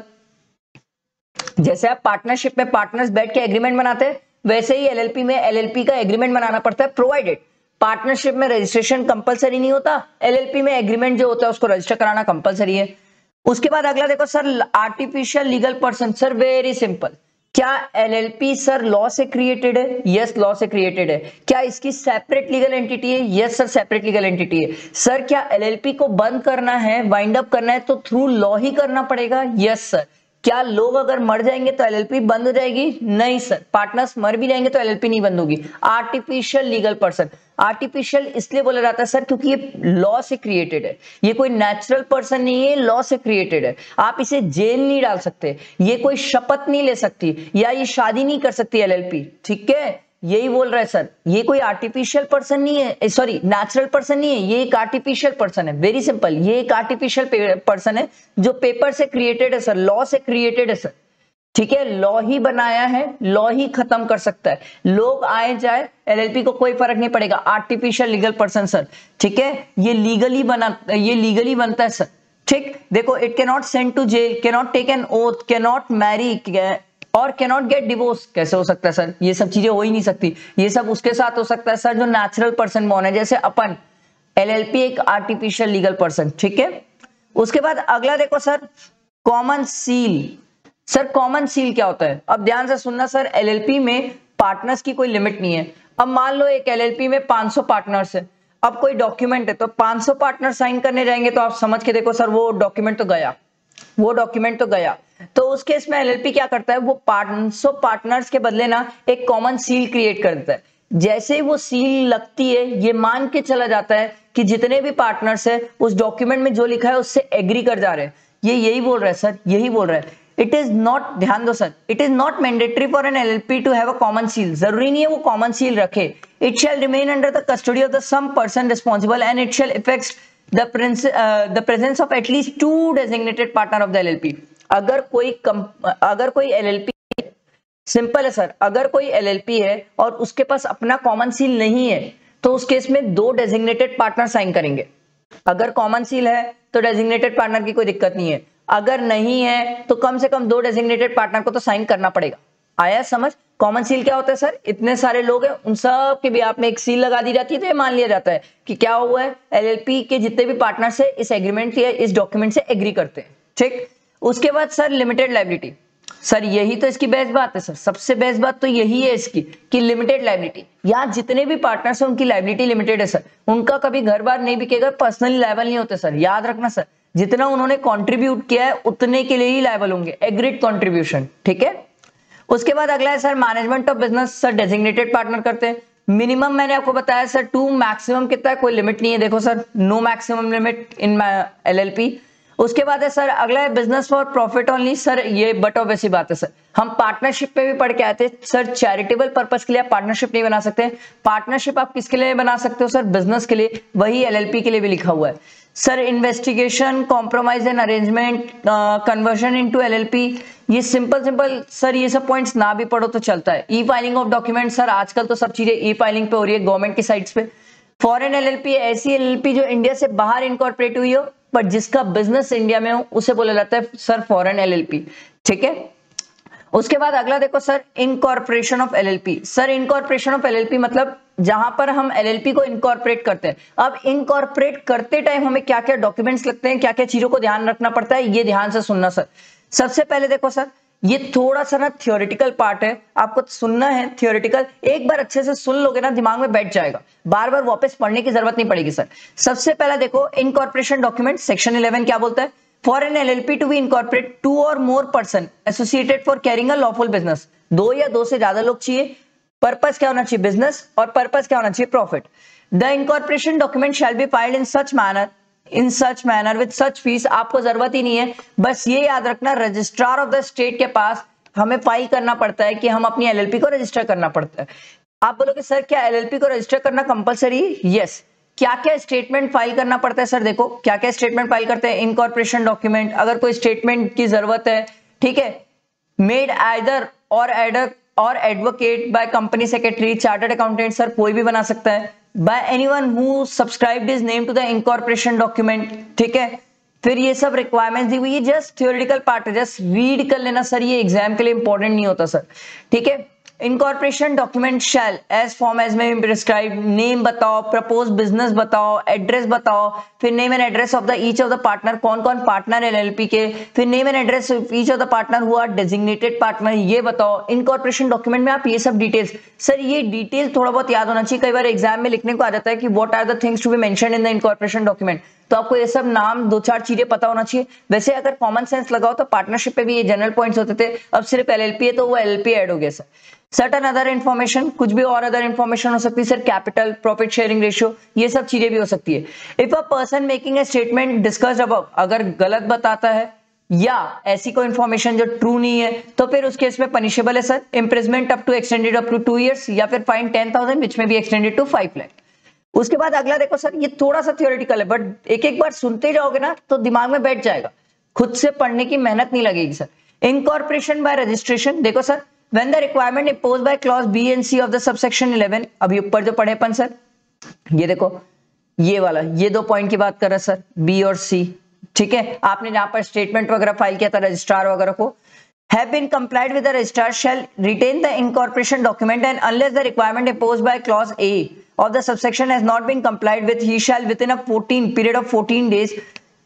जैसे आप पार्टनरशिप में पार्टनर्स बैठ के एग्रीमेंट बनाते हैं, वैसे ही एलएलपी में एलएलपी का एग्रीमेंट बनाना पड़ता है, प्रोवाइडेड पार्टनरशिप में रजिस्ट्रेशन कंपलसरी नहीं होता, एलएलपी में एग्रीमेंट जो होता है उसको रजिस्टर कराना कंपलसरी है। उसके बाद अगला देखो sir artificial legal person. Sir very simple, क्या एलएलपी सर लॉ से क्रिएटेड है? यस, लॉ से क्रिएटेड है। क्या इसकी सेपरेट लीगल एंटिटी है? Yes sir, separate legal entity है। सर क्या एलएलपी को बंद करना है, वाइंड अप करना है तो थ्रू लॉ ही करना पड़ेगा? Yes sir. क्या लोग अगर मर जाएंगे तो एलएलपी बंद हो जाएगी? नहीं सर, पार्टनर्स मर भी जाएंगे तो एलएलपी नहीं बंद होगी। आर्टिफिशियल लीगल पर्सन, आर्टिफिशियल इसलिए बोला जाता है सर क्योंकि ये लॉ से क्रिएटेड है, ये कोई नेचुरल पर्सन नहीं है, लॉ से क्रिएटेड है। आप इसे जेल नहीं डाल सकते, ये कोई शपथ नहीं ले सकती, या ये शादी नहीं कर सकती एलएलपी, ठीक है, यही बोल रहा है सर। ये कोई आर्टिफिशियल पर्सन नहीं है, सॉरी नेचुरल पर्सन नहीं है, ये एक आर्टिफिशियल पर्सन है, वेरी सिंपल। ये एक आर्टिफिशियल पर्सन है जो पेपर से क्रिएटेड है सर, लॉ से क्रिएटेड है सर, ठीक है, लॉ ही बनाया है, लॉ ही खत्म कर सकता है। लोग आए जाए एलएलपी को कोई फर्क नहीं पड़ेगा। आर्टिफिशियल लीगल पर्सन सर, ठीक है, ये लीगली बनता है सर, ठीक। देखो, it can not send to jail, can not take an oath, can not marry or can not get divorce. कैसे हो सकता है सर? ये सब चीजें हो ही नहीं सकती। ये सब उसके साथ हो सकता है सर जो नेचुरल पर्सन बॉर्न है, जैसे अपन। एलएलपी एक आर्टिफिशियल लीगल पर्सन, ठीक है। उसके बाद अगला देखो सर, common seal. Sir common seal क्या होता है? अब ध्यान से सुनना सर, एलएलपी में पार्टनर्स की कोई लिमिट नहीं है। अब मान लो एक एलएलपी में 500 पार्टनर्स है, अब कोई डॉक्यूमेंट है तो 500 पार्टनर साइन करने जाएंगे तो आप समझ के देखो सर, वो डॉक्यूमेंट तो गया। तो उस केस में एलएलपी क्या करता है, वो 500 पार्टनर्स के बदले ना एक कॉमन सील क्रिएट कर देता है। जैसे ही वो सील लगती है, ये मान के चला जाता है कि जितने भी पार्टनर्स है उस डॉक्यूमेंट में जो लिखा है उससे एग्री कर जा रहे हैं। ये यही बोल रहा है सर, यही बोल रहा है। इट इज नॉट, ध्यान दो sir, it is not mandatory for an LLP to have a common seal. जरूरी नहीं है वो कॉमन सील रखे। It shall remain under the custody of the some person responsible and it shall effect the presence of at least 2 designated partner of the LLP। अगर कोई LLP, simple है sir, अगर कोई LLP है और उसके पास अपना कॉमन सील नहीं है तो उस केस में 2 डेजिग्नेटेड पार्टनर साइन करेंगे। अगर कॉमन सील है तो डेजिग्नेटेड पार्टनर की कोई दिक्कत नहीं है, अगर नहीं है तो कम से कम 2 डेजिग्नेटेड पार्टनर को तो साइन करना पड़ेगा। आया समझ? कॉमन सील क्या होता है सर? इतने सारे लोग हैं, उन सब के भी आप में एक सील लगा दी जाती है तो ये मान लिया जाता है कि क्या हुआ है, एलएलपी के जितने भी पार्टनर्स है इस एग्रीमेंट या इस डॉक्यूमेंट से एग्री करते हैं, ठीक। उसके बाद सर लिमिटेड लायबिलिटी। सर यही तो इसकी बेस्ट बात है सर, सबसे बेस्ट बात तो यही है इसकी कि लिमिटेड लायबिलिटी। यहाँ जितने भी पार्टनर्स हैं उनकी लायबिलिटी लिमिटेड है सर, उनका कभी घर बार नहीं बिकेगा, पर्सनली लायबल नहीं होते सर, याद रखना सर। जितना उन्होंने कॉन्ट्रीब्यूट किया है उतने के लिए ही लायबल होंगे, एग्रीड कॉन्ट्रीब्यूशन, ठीक है। उसके बाद अगला है sir management of business. Sir designated partner करते हैं। मिनिमम मैंने आपको बताया सर 2, मैक्सिमम कितना है, कोई लिमिट नहीं है। देखो sir, no maximum limit in LLP. उसके बाद है सर अगला है business for profit only. Sir ये बट ऑब्वियस बात है सर, हम पार्टनरशिप पे भी पढ़ के आए थे सर, चैरिटेबल पर्पस के लिए आप पार्टनरशिप नहीं बना सकते। पार्टनरशिप आप किसके लिए बना सकते हो सर? बिजनेस के लिए। वही एलएलपी के लिए भी लिखा हुआ है sir. Investigation, compromise and arrangement, conversion into LLP, ये सिंपल सर, ये सब पॉइंट्स ना भी पढ़ो तो चलता है। E filing of document, sir आजकल तो सब चीजें ई फाइलिंग पे हो रही है गवर्नमेंट की साइट्स पे। फॉरेन एलएलपी, ऐसी एलएलपी जो इंडिया से बाहर इनकॉर्पोरेट हुई हो बट जिसका बिजनेस इंडिया में हो, उसे बोला जाता है सर फॉरेन एलएलपी, ठीक है। उसके बाद अगला देखो sir, incorporation of LLP. Sir incorporation of LLP मतलब जहां पर हम एलएलपी को इनकॉर्पोरेट करते हैं। अब इनकॉर्पोरेट करते टाइम हमें क्या क्या डॉक्यूमेंट्स लगते हैं, क्या क्या चीजों को ध्यान रखना पड़ता है, ये ध्यान से सुनना सर। सबसे पहले देखो सर, ये थोड़ा सा ना थियोरेटिकल पार्ट है, आपको सुनना है थियोरेटिकल। एक बार अच्छे से सुन लोगे ना, दिमाग में बैठ जाएगा, बार बार वापस पढ़ने की जरूरत नहीं पड़ेगी सर। सबसे पहला देखो, इनकॉर्पोरेशन डॉक्यूमेंट सेक्शन 11 क्या बोलता है? For an LLP to be incorporate 2 or more person associated for carrying a lawful business, 2 या 2 से ज्यादा लोग चाहिए। पर्पस क्या होना चाहिए? बिजनेस। और पर्पस क्या होना चाहिए? Profit. The incorporation document shall be filed in such manner with such fees. आपको जरूरत ही नहीं है, बस ये याद रखना रजिस्ट्रार ऑफ द स्टेट के पास हमें फाइल करना पड़ता है कि हम अपनी LLP को रजिस्टर करना पड़ता है। आप बोलोगे सर क्या LLP को रजिस्टर करना कंपलसरी है? यस। क्या क्या स्टेटमेंट फाइल करना पड़ता है? सर देखो क्या क्या स्टेटमेंट फाइल करते हैं। इनकॉर्पोरेशन डॉक्यूमेंट, अगर कोई स्टेटमेंट की जरूरत है, ठीक है, made either or advocate by company secretary, chartered accountant, sir कोई भी बना सकता है, by anyone who subscribed his name to the incorporation document, ठीक है। फिर ये सब रिक्वायरमेंट्स दी हुई है, जस्ट थ्योरेटिकल पार्ट है, जस्ट रीड कर लेना सर, ये एग्जाम के लिए इंपॉर्टेंट नहीं होता सर, ठीक है। Incorporation document shall as form as में प्रिस्क्राइब, नेम बताओ, प्रपोज बिजनेस बताओ, एड्रेस बताओ, फिर name and address of the each of the partner, कौन कौन पार्टनर है LLP के, फिर name and address of each of the partner who are designated partner, ये बताओ। इनकॉर्पोरेशन डॉक्यूमेंट में आप ये सब डिटेल्स, सर ये डिटेल थोड़ा बहुत याद होना चाहिए, कई बार एग्जाम में लिखने को आ जाता है कि what are the things to be mentioned in the incorporation document, तो आपको ये सब नाम 2-4 चीजें पता होना चाहिए। वैसे अगर कॉमन सेंस लगाओ तो पार्टनरशिप पे भी ये जनरल पॉइंट्स होते थे, अब सिर्फ LLP है तो वो LLP ऐड हो गया सर। सर्टन अदर इन्फॉर्मेशन, कुछ भी और अदर इन्फॉर्मेशन हो सकती है sir, capital, profit sharing ratio, ये सब चीजें भी हो सकती है। If a person making a statement discussed above, अगर गलत बताता है या ऐसी कोई इन्फॉर्मेशन जो ट्रू नहीं है, तो फिर उस केस में पनिशेबल है sir, imprisonment up to extended up to 2 years, या फिर फाइन 10,000 विच में बी एक्सटेंडेड टू 5 लाख। उसके बाद अगला देखो सर, ये थोड़ा सा थियोरेटिकल है, बट एक एक बार सुनते जाओगे ना तो दिमाग में बैठ जाएगा, खुद से पढ़ने की मेहनत नहीं लगेगी सर। इनकॉर्पोरेशन बाय रजिस्ट्रेशन, देखो sir, when the requirement imposed by clause B and C of the subsection 11, अभी ऊपर जो पढ़े अपन सर, ये देखो ये वाला, ये 2 पॉइंट की बात कर रहा है सर, B और C, ठीक है। आपने जहां पर स्टेटमेंट वगैरह फाइल किया था रजिस्ट्रार वगैरह को, have been complied with the registrar shall retain the incorporation document, and unless the requirement imposed by clause A of the subsection has not been complied with, he shall within a 14 days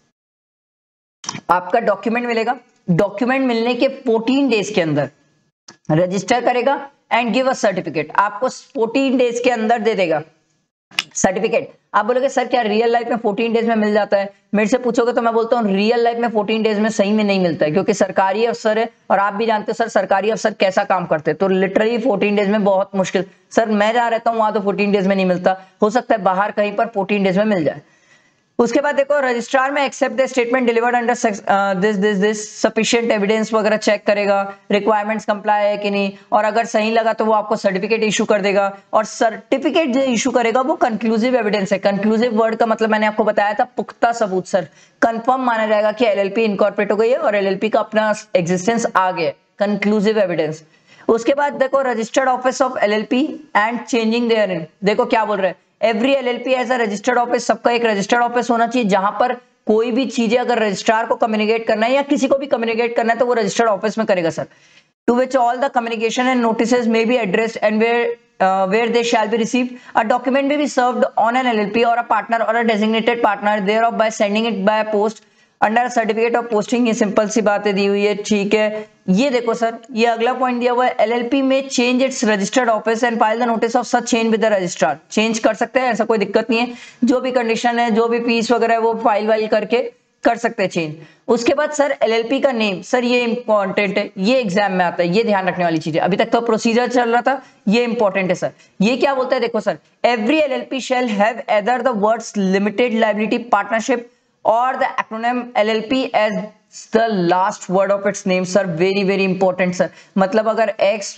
आपका document मिलेगा, document मिलने के 14 days के अंदर register करेगा and give a certificate, आपको 14 days के अंदर दे देगा सर्टिफिकेट। आप बोलोगे सर क्या रियल लाइफ में 14 डेज में मिल जाता है? मेरे से पूछोगे तो मैं बोलता हूँ रियल लाइफ में 14 डेज में सही में नहीं मिलता है, क्योंकि सरकारी अफसर है और आप भी जानते हो सर सरकारी अफसर कैसा काम करते हैं, तो लिटरली 14 डेज में बहुत मुश्किल सर, मैं जहाँ रहता हूँ वहां तो 14 डेज में नहीं मिलता, हो सकता है बाहर कहीं पर 14 डेज में मिल जाए। उसके बाद देखो registrar may accept the statement delivered under this sufficient evidence वगैरह चेक करेगा, रिक्वायरमेंट्स कंप्लाई है कि नहीं, और अगर सही लगा तो वो आपको सर्टिफिकेट इशू कर देगा, और सर्टिफिकेट जो इशू करेगा वो कंक्लूसिव एविडेंस है। कंक्लूसिव वर्ड का मतलब मैंने आपको बताया था पुख्ता सबूत सर, कंफर्म माना जाएगा कि LLP इनकॉर्पोरेट हो गई है और LLP का अपना एग्जिस्टेंस आ गया, कंक्लूसिव एविडेंस। उसके बाद देखो registered office of LLP and changing therein, देखो क्या बोल रहे हैं, every LLP has a registered office, सबका एक रजिस्टर्ड ऑफिस होना चाहिए, जहां पर कोई भी चीजें अगर रजिस्ट्रार को कम्युनिकेट करना है या किसी को भी कम्युनिकेट करना है तो वो रजिस्टर्ड ऑफिस में करेगा sir. To which all the communication and notices may be addressed and where they shall be received. A document may be served on an LLP or a partner or a designated partner thereof by sending it by post under certificate of posting, ये simple सी बातें दी हुई है, ठीक है। ये देखो सर, ये अगला पॉइंट दिया हुआ है, LLP may change its registered office and file the notice of such change with the registrar, change कर सकते हैं, ऐसा कोई दिक्कत नहीं है, जो भी कंडीशन है, जो भी फीस वगैरह है वो फाइल वाइल करके कर सकते हैं चेंज। उसके बाद सर LLP का नेम, सर ये इंपॉर्टेंट है, ये एग्जाम में आता है, ये ध्यान रखने वाली चीज है, अभी तक तो प्रोसीजर चल रहा था, ये इंपॉर्टेंट है सर। ये क्या बोलता है देखो sir, every LLP shall have either the words limited liability partnership or the acronym LLP as the last word of its name, sir very very important sir। मतलब अगर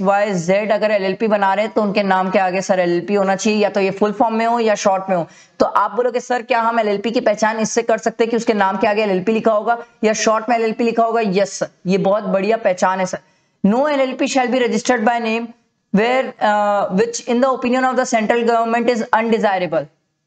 XYZ अगर LLP बना रहे हैं तो उनके नाम के आगे सर LLP होना चाहिए, या तो ये फुल फॉर्म में हो या शॉर्ट में हो। तो आप बोलोगे सर क्या हम LLP की पहचान इससे कर सकते हैं कि उसके नाम के आगे LLP लिखा होगा या शॉर्ट में LLP लिखा होगा? यस सर, ये बहुत बढ़िया पहचान है sir. No LLP shall be registered by name where which in the opinion of the central government is undesirable।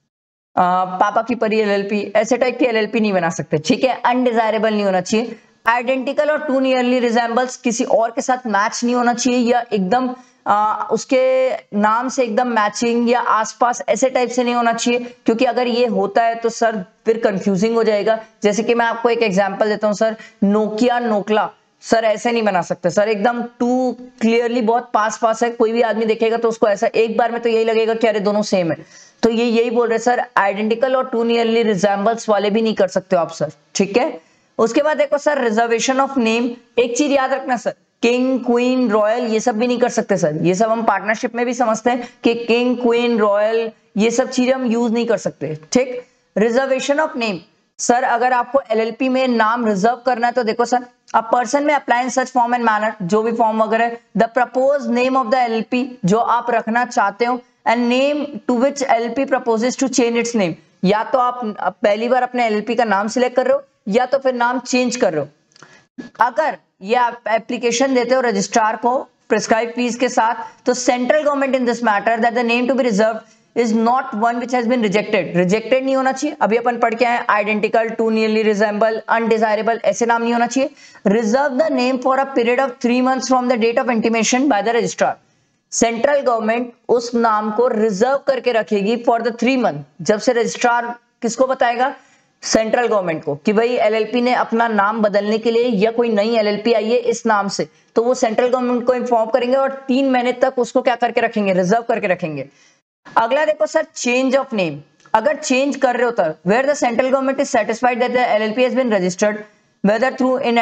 पापा की परी LLP, ऐसे टाइप की LLP नहीं बना सकते, ठीक है, अनडिजायरेबल नहीं होना चाहिए। Identical or too nearly resembles, किसी और के साथ मैच नहीं होना चाहिए, या एकदम उसके नाम से एकदम मैचिंग या आसपास ऐसे टाइप से नहीं होना चाहिए, क्योंकि अगर ये होता है तो सर फिर कंफ्यूजिंग हो जाएगा। जैसे कि मैं आपको एक एग्जांपल देता हूँ सर, नोकिया नोकला, सर ऐसे नहीं बना सकते सर, एकदम टू क्लियरली बहुत पास पास है, कोई भी आदमी देखेगा तो उसको ऐसा एक बार में तो यही लगेगा कि अरे दोनों सेम है, तो ये यही बोल रहे sir, identical or too nearly resembles वाले भी नहीं कर सकते हो आप सर, ठीक है। उसके बाद देखो सर रिजर्वेशन ऑफ नेम, एक चीज याद रखना सर, किंग क्वीन रॉयल ये सब भी नहीं कर सकते सर, ये सब हम पार्टनरशिप में भी समझते हैं कि किंग क्वीन रॉयल ये सब चीजें हम यूज नहीं कर सकते, ठीक। रिजर्वेशन ऑफ नेम सर, अगर आपको एलएलपी में नाम रिजर्व करना है तो देखो sir, a person may apply in such form and manner, जो भी फॉर्म वगैरह, the propose name of the LLP जो आप रखना चाहते हो, and name to which LLP proposes to change its name, या तो आप पहली बार अपने एलएलपी का नाम सिलेक्ट कर रहे हो या तो फिर नाम चेंज कर रहे हो। अगर ये आप एप्लीकेशन देते हो रजिस्ट्रार को प्रिस्क्राइब फीस के साथ, तो central government in this matter that the name to be reserve is not one which has been rejected, rejected नहीं होना चाहिए। अभी अपन पढ़ के आए identical, too nearly resemble, undesirable, ऐसे नाम नहीं होना चाहिए। Reserve the name for a period of 3 months from the date of intimation by the registrar, central government उस नाम को रिजर्व करके रखेगी फॉर द 3 months, जब से रजिस्ट्रार किसको बताएगा, सेंट्रल गवर्नमेंट को, कि भाई एलएलपी ने अपना नाम बदलने के लिए या कोई नई एलएलपी आई है इस नाम से, तो वो सेंट्रल गवर्नमेंट को इन्फॉर्म करेंगे और 3 महीने तक उसको क्या करके रखेंगे, रिजर्व करके रखेंगे। अगला देखो सर चेंज ऑफ नेम, अगर चेंज कर रहे हो तो where the central government is satisfied that the LLP has been registered whether through इन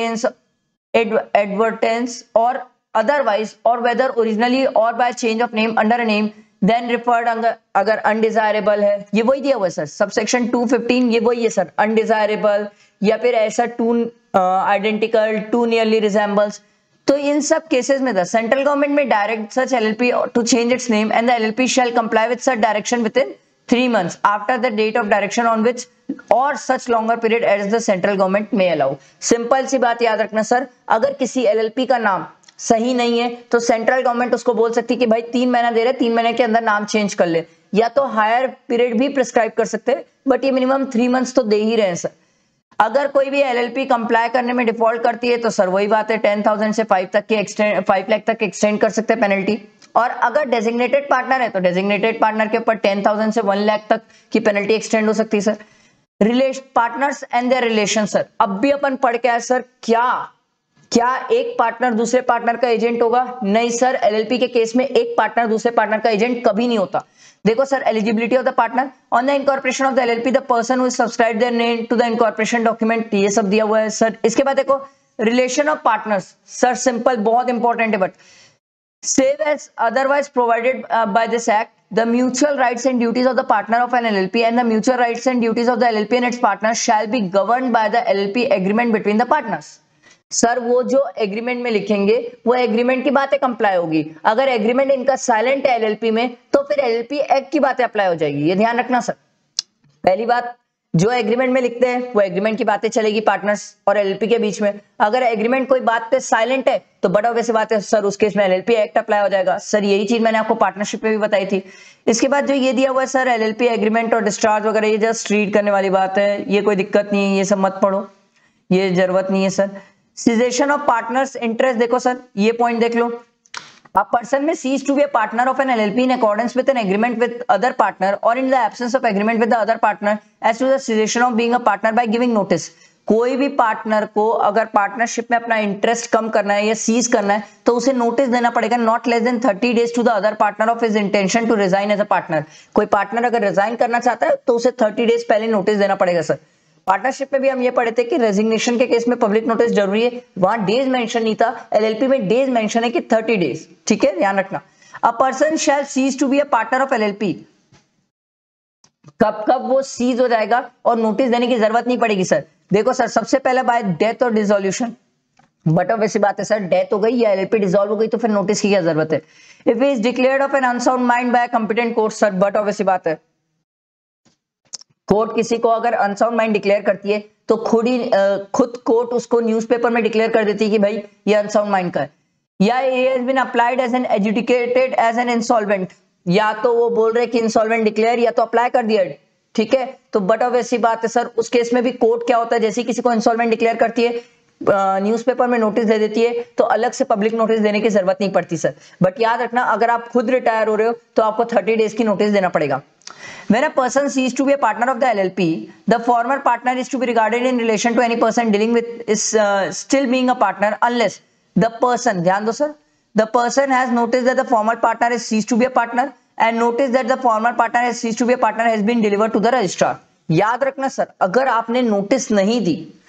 एडवर्टेंस और otherwise or whether originally or by change of name under a name then referred अगर undesirable है, ये वही दिया हुआ है सर, सबसेक्शन 215 ये वही है सर, undesirable या फिर ऐसा too identical, too nearly resembles, तो इन सब केसेस में the central government may direct such LLP to change its name and the LLP shall comply with such direction within 3 months after the date of direction on which or such longer period as the central government may allow। Simple सी बात याद रखना sir, अगर किसी LLP का नाम सही नहीं है तो सेंट्रल गवर्नमेंट उसको बोल सकती है कि भाई 3 महीना दे रहे, 3 महीने के अंदर नाम चेंज कर ले, या तो हायर पीरियड भी प्रिस्क्राइब कर सकते हैं, बट ये मिनिमम 3 months तो दे ही रहे हैं सर। अगर कोई भी एलएलपी कंप्लाई करने में डिफॉल्ट करती है तो सर वही बात है, 10,000 से 5 लाख तक एक्सटेंड कर सकते हैं पेनल्टी, और अगर डेजिग्नेटेड पार्टनर है तो डेजिग्नेटेड पार्टनर के ऊपर 10,000 से 1 लाख तक की पेनल्टी एक्सटेंड हो सकती है sir. Partners and their relation sir, अब भी अपन पढ़ के आए सर, क्या एक पार्टनर दूसरे पार्टनर का एजेंट होगा? नहीं सर, एलएलपी के केस में एक पार्टनर दूसरे पार्टनर का एजेंट कभी नहीं होता। देखो sir, eligibility of the partner on the incorporation of the LLP the person who subscribe their name to the incorporation document, ये सब दिया हुआ है सर। इसके बाद देखो relation of partners sir, simple बहुत इंपॉर्टेंट है, but save as otherwise provided by this act, the mutual rights and duties of the partner of an LLP and the mutual rights and duties of the LLP and its partners shall be governed by the LLP agreement between the partners। Sir वो जो agreement में लिखेंगे वो agreement की बातें comply होगी। अगर agreement इनका साइलेंट है एलएलपी में तो फिर एलएलपी एक्ट की बातें अप्लाई हो जाएगी, ये ध्यान रखना सर। पहली बात, जो एग्रीमेंट में लिखते हैं वो एग्रीमेंट की बातें चलेगी पार्टनर्स और एलएलपी के बीच में। अगर एग्रीमेंट कोई बात पे साइलेंट है तो बड़ा वैसे बात है सर, उस केस में एलएलपी एक्ट अप्लाई हो जाएगा सर। यही चीज मैंने आपको पार्टनरशिप में भी बताई थी। इसके बाद जो ये दिया हुआ है सर एलएलपी एग्रीमेंट और डिस्चार्ज वगैरह, ये जस्ट रीड करने वाली बात है, ये कोई दिक्कत नहीं है, ये सब मत पढ़ो, ये जरूरत नहीं है sir. Cessation of partners interest, देखो सर ये पॉइंट देख लो, a person may cease to be a partner of an LLP in accordance with an agreement with other partner or in the absence of agreement with the other partner as to the cessation of being a partner by giving notice। कोई भी partner को अगर partnership में अपना interest कम करना है या seize करना है तो उसे नोटिस देना पड़ेगा, not less than 30 days to the other partner of his intention to resign as a partner. कोई पार्टनर अगर रिजाइन करना चाहता है तो उसे 30 days पहले नोटिस देना पड़ेगा सर। पार्टनरशिप में भी हम ये पढ़े थे कि रेजिग्नेशन के केस में पब्लिक नोटिस जरूरी है, वहां डेज मेंशन नहीं था, एलएलपी में डेज मेंशन है कि 30 days, ठीक है, ध्यान रखना। A person shall cease to be a partner of LLP, कब वो सीज हो जाएगा और नोटिस देने की जरूरत नहीं पड़ेगी सर। देखो सर, सबसे पहले by death or dissolution, but अब वैसी बात है सर, डेथ हो गई या एलएलपी डिसॉल्व हो गई तो फिर नोटिस की क्या जरूरत है। If is declared of an unsound mind by competent court sir, but अब वैसी बात है, कोर्ट किसी को अगर अनसाउंड माइंड डिक्लेयर करती है तो खुद कोर्ट उसको न्यूज़पेपर में डिक्लेयर कर देती है कि भाई ये अनसाउंड माइंड का है, या ये has been applied as an adjudicated as an insolvent, या तो वो बोल रहे कि इंसॉल्वेंट डिक्लेयर या तो अप्लाई कर दिया, ठीक है। तो बट अब ऐसी बात है सर, उस केस में भी कोर्ट क्या होता है, जैसे किसी को इंसॉल्वेंट डिक्लेयर करती है, न्यूज़पेपर में नोटिस दे देती है, तो अलग से पब्लिक नोटिस देने की जरूरत नहीं पड़ती सर। बट याद रखना, अगर आप खुद रिटायर हो रहे हो तो आपको 30 days की नोटिस देना पड़ेगा। When a person ceases to be a partner of the LLP, the former partner is to be regarded in relation to any person dealing with is still being a partner unless the person, ध्यान दो sir, the person has noticed that the former partner has ceased to be a partner and noticed that the former partner has ceased to be a partner has been delivered to the registrar। याद रखना sir, अगर आपने notice नहीं दी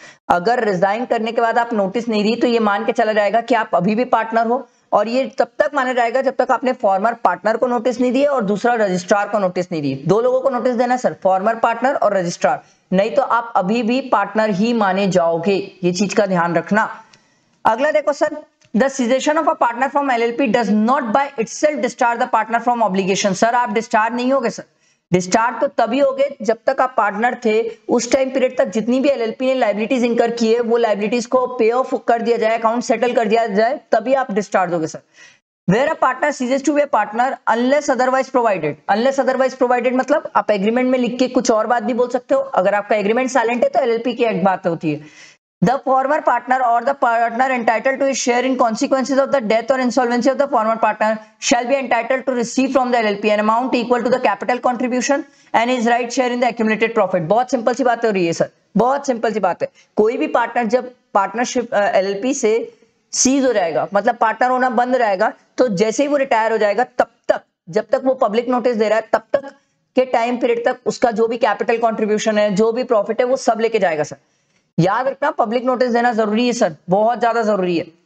अगर resign करने के बाद आप नोटिस नहीं दी तो ये मान के चला जाएगा कि आप अभी भी पार्टनर हो, और ये तब तक माना जाएगा जब तक आपने फॉर्मर पार्टनर को नोटिस नहीं दिया और दूसरा रजिस्ट्रार को नोटिस नहीं दी। दो लोगों को नोटिस देना sir, former partner or registrar, नहीं तो आप अभी भी पार्टनर ही माने जाओगे, ये चीज का ध्यान रखना। अगला देखो sir, the cessation of a partner from LLP does not by itself discharge the partner from obligation. Sir आप डिस्चार्ज नहीं होगे सर, डिस्चार्ज तो तभी होगे जब तक आप पार्टनर थे उस टाइम पीरियड तक जितनी भी एलएलपी ने लायबिलिटीज इंकर की है वो लायबिलिटीज को पे ऑफ कर दिया जाए, अकाउंट सेटल कर दिया जाए, तभी आप डिस्चार्ज होगे sir. Where a partner ceases to be a partner unless otherwise provided, unless otherwise provided मतलब आप एग्रीमेंट में लिख के कुछ और बात भी बोल सकते हो, अगर आपका एग्रीमेंट साइलेंट है तो एलएलपी की एक बात होती है। The former partner or the partner entitled to his share in consequences of the death or insolvency of the former partner shall be entitled to receive from the LLP an amount equal to the capital contribution and his right share in the accumulated profit। बहुत simple सी बात हो रही है sir, बहुत simple सी बात है। कोई भी पार्टनर जब पार्टनरशिप एलएलपी से सीज हो जाएगा, मतलब पार्टनर होना बंद रहेगा, तो जैसे ही वो रिटायर हो जाएगा तब तक, जब तक वो पब्लिक नोटिस दे रहा है तब तक के टाइम पीरियड तक उसका जो भी कैपिटल कंट्रीब्यूशन है, जो भी प्रॉफिट है, वो सब लेके जाएगा सर। याद रखना पब्लिक नोटिस देना जरूरी है सर, बहुत ज्यादा जरूरी है।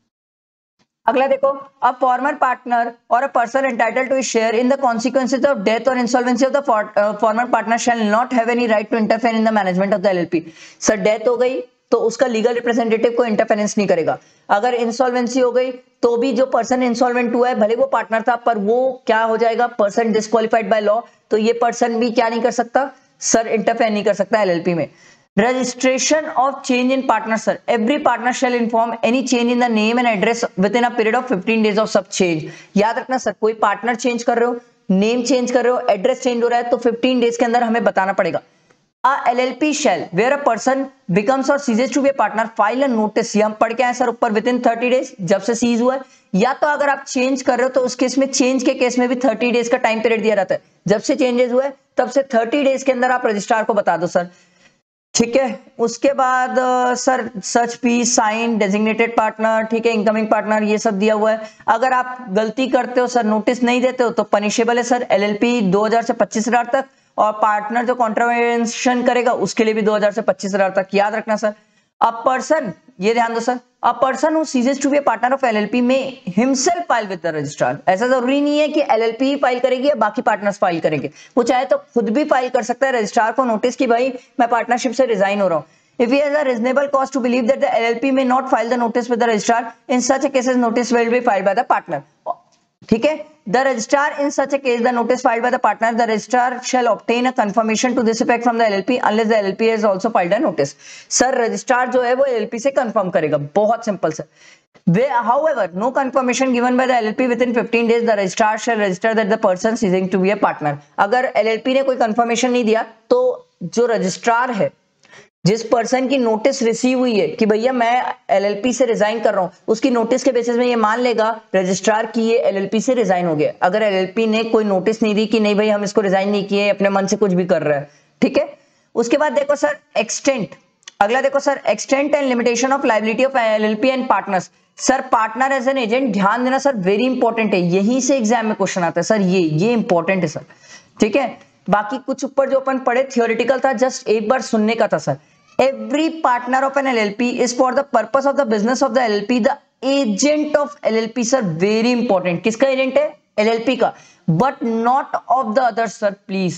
अगला देखो, अ former partner or a person entitled to share in the consequences of death or insolvency of the former partner shall not have any right to interfere in the management of the LLP. Sir death हो गई तो उसका legal representative को interference नहीं करेगा। अगर insolvency हो गई तो भी जो पर्सन इंसॉल्वेंट हुआ है, भले वो पार्टनर था, पर वो क्या हो जाएगा, पर्सन डिस्क्वालिफाइड बाय लॉ, तो ये पर्सन भी क्या नहीं कर सकता सर, इंटरफेयर नहीं कर सकता एलएलपी में। Registration of change in partner, sir. Every partner shall inform any change in the name and address within a period of 15 days of such change। याद रखना सर, कोई पार्टनर चेंज कर रहे हो, नेम चेंज कर रहे हो, एड्रेस चेंज हो रहा है, तो 15 डेज के अंदर हमें बताना पड़ेगा। A LLP shall, where a person becomes or ceases to be a partner, file a notice। ये हम पढ़ के आए सर ऊपर, within 30 days, जब से सीज हुआ है। या तो अगर आप चेंज कर रहे हो तो उस केस में, चेंज के केस में भी 30 डेज का टाइम पीरियड दिया रहता है। जब से चेंजेस हुए तब से 30 डेज के अंदर आप रजिस्ट्रार को बता दो सर, ठीक है। उसके बाद sir such piece sign designated partner, ठीक है, इनकमिंग पार्टनर, ये सब दिया हुआ है। अगर आप गलती करते हो सर, नोटिस नहीं देते हो, तो पनिशेबल है सर, एलएलपी 2000 से 25,000 तक, और पार्टनर जो कॉन्ट्रावेंशन करेगा उसके लिए भी 2000 से 25,000 तक। याद रखना सर। अ पर्सन, ये ध्यान दो sir, a person who ceases to be a partner of LLP may himself file with the registrar. ऐसा जरूरी नहीं है कि एलएलपी ही फाइल करेगी या बाकी पार्टनर्स फाइल करेंगे, वो चाहे तो खुद भी फाइल कर सकता है रजिस्ट्रार को नोटिस कि भाई मैं पार्टनरशिप से रिजाइन हो रहा हूं। If he has a reasonable cause to believe that the LLP may not file the notice with the registrar, in such a cases notice will be filed by the partner। ठीक है, the registrar in such a case the notice filed by the partner, the registrar shall obtain a confirmation to this effect from the LLP unless the LLP has also filed a notice। Sir registrar जो है वो LLP से confirm करेगा, बहुत सिंपल सर। However, no confirmation given by the LLP within 15 days, the registrar shall register that the person ceasing to be a partner। अगर LLP ने कोई कंफर्मेशन नहीं दिया तो जो रजिस्ट्रार है, जिस पर्सन की नोटिस रिसीव हुई है कि भैया मैं एलएलपी से रिजाइन कर रहा हूं, उसकी नोटिस के बेसिस में ये मान लेगा रजिस्ट्रार की ये एलएलपी से रिजाइन हो गया। अगर एलएलपी ने कोई नोटिस नहीं दी कि नहीं भाई हम इसको रिजाइन नहीं किए, अपने मन से कुछ भी कर रहा है, ठीक है। उसके बाद देखो सर एक्सटेंट, अगला देखो sir, extent and limitation of liability of LLP and partners. Sir partner as an agent, ध्यान देना सर, वेरी इंपॉर्टेंट है, यहीं से एग्जाम में क्वेश्चन आता है सर, ये इंपॉर्टेंट है सर, ठीक है। बाकी कुछ ऊपर जो अपन पढ़े थियोरिटिकल था, जस्ट एक बार सुनने का था sir. Every partner of an LLP is for the purpose of the business of the LLP the agent of LLP। Sir very important, किसका एजेंट है, LLP का, but not of the other. Sir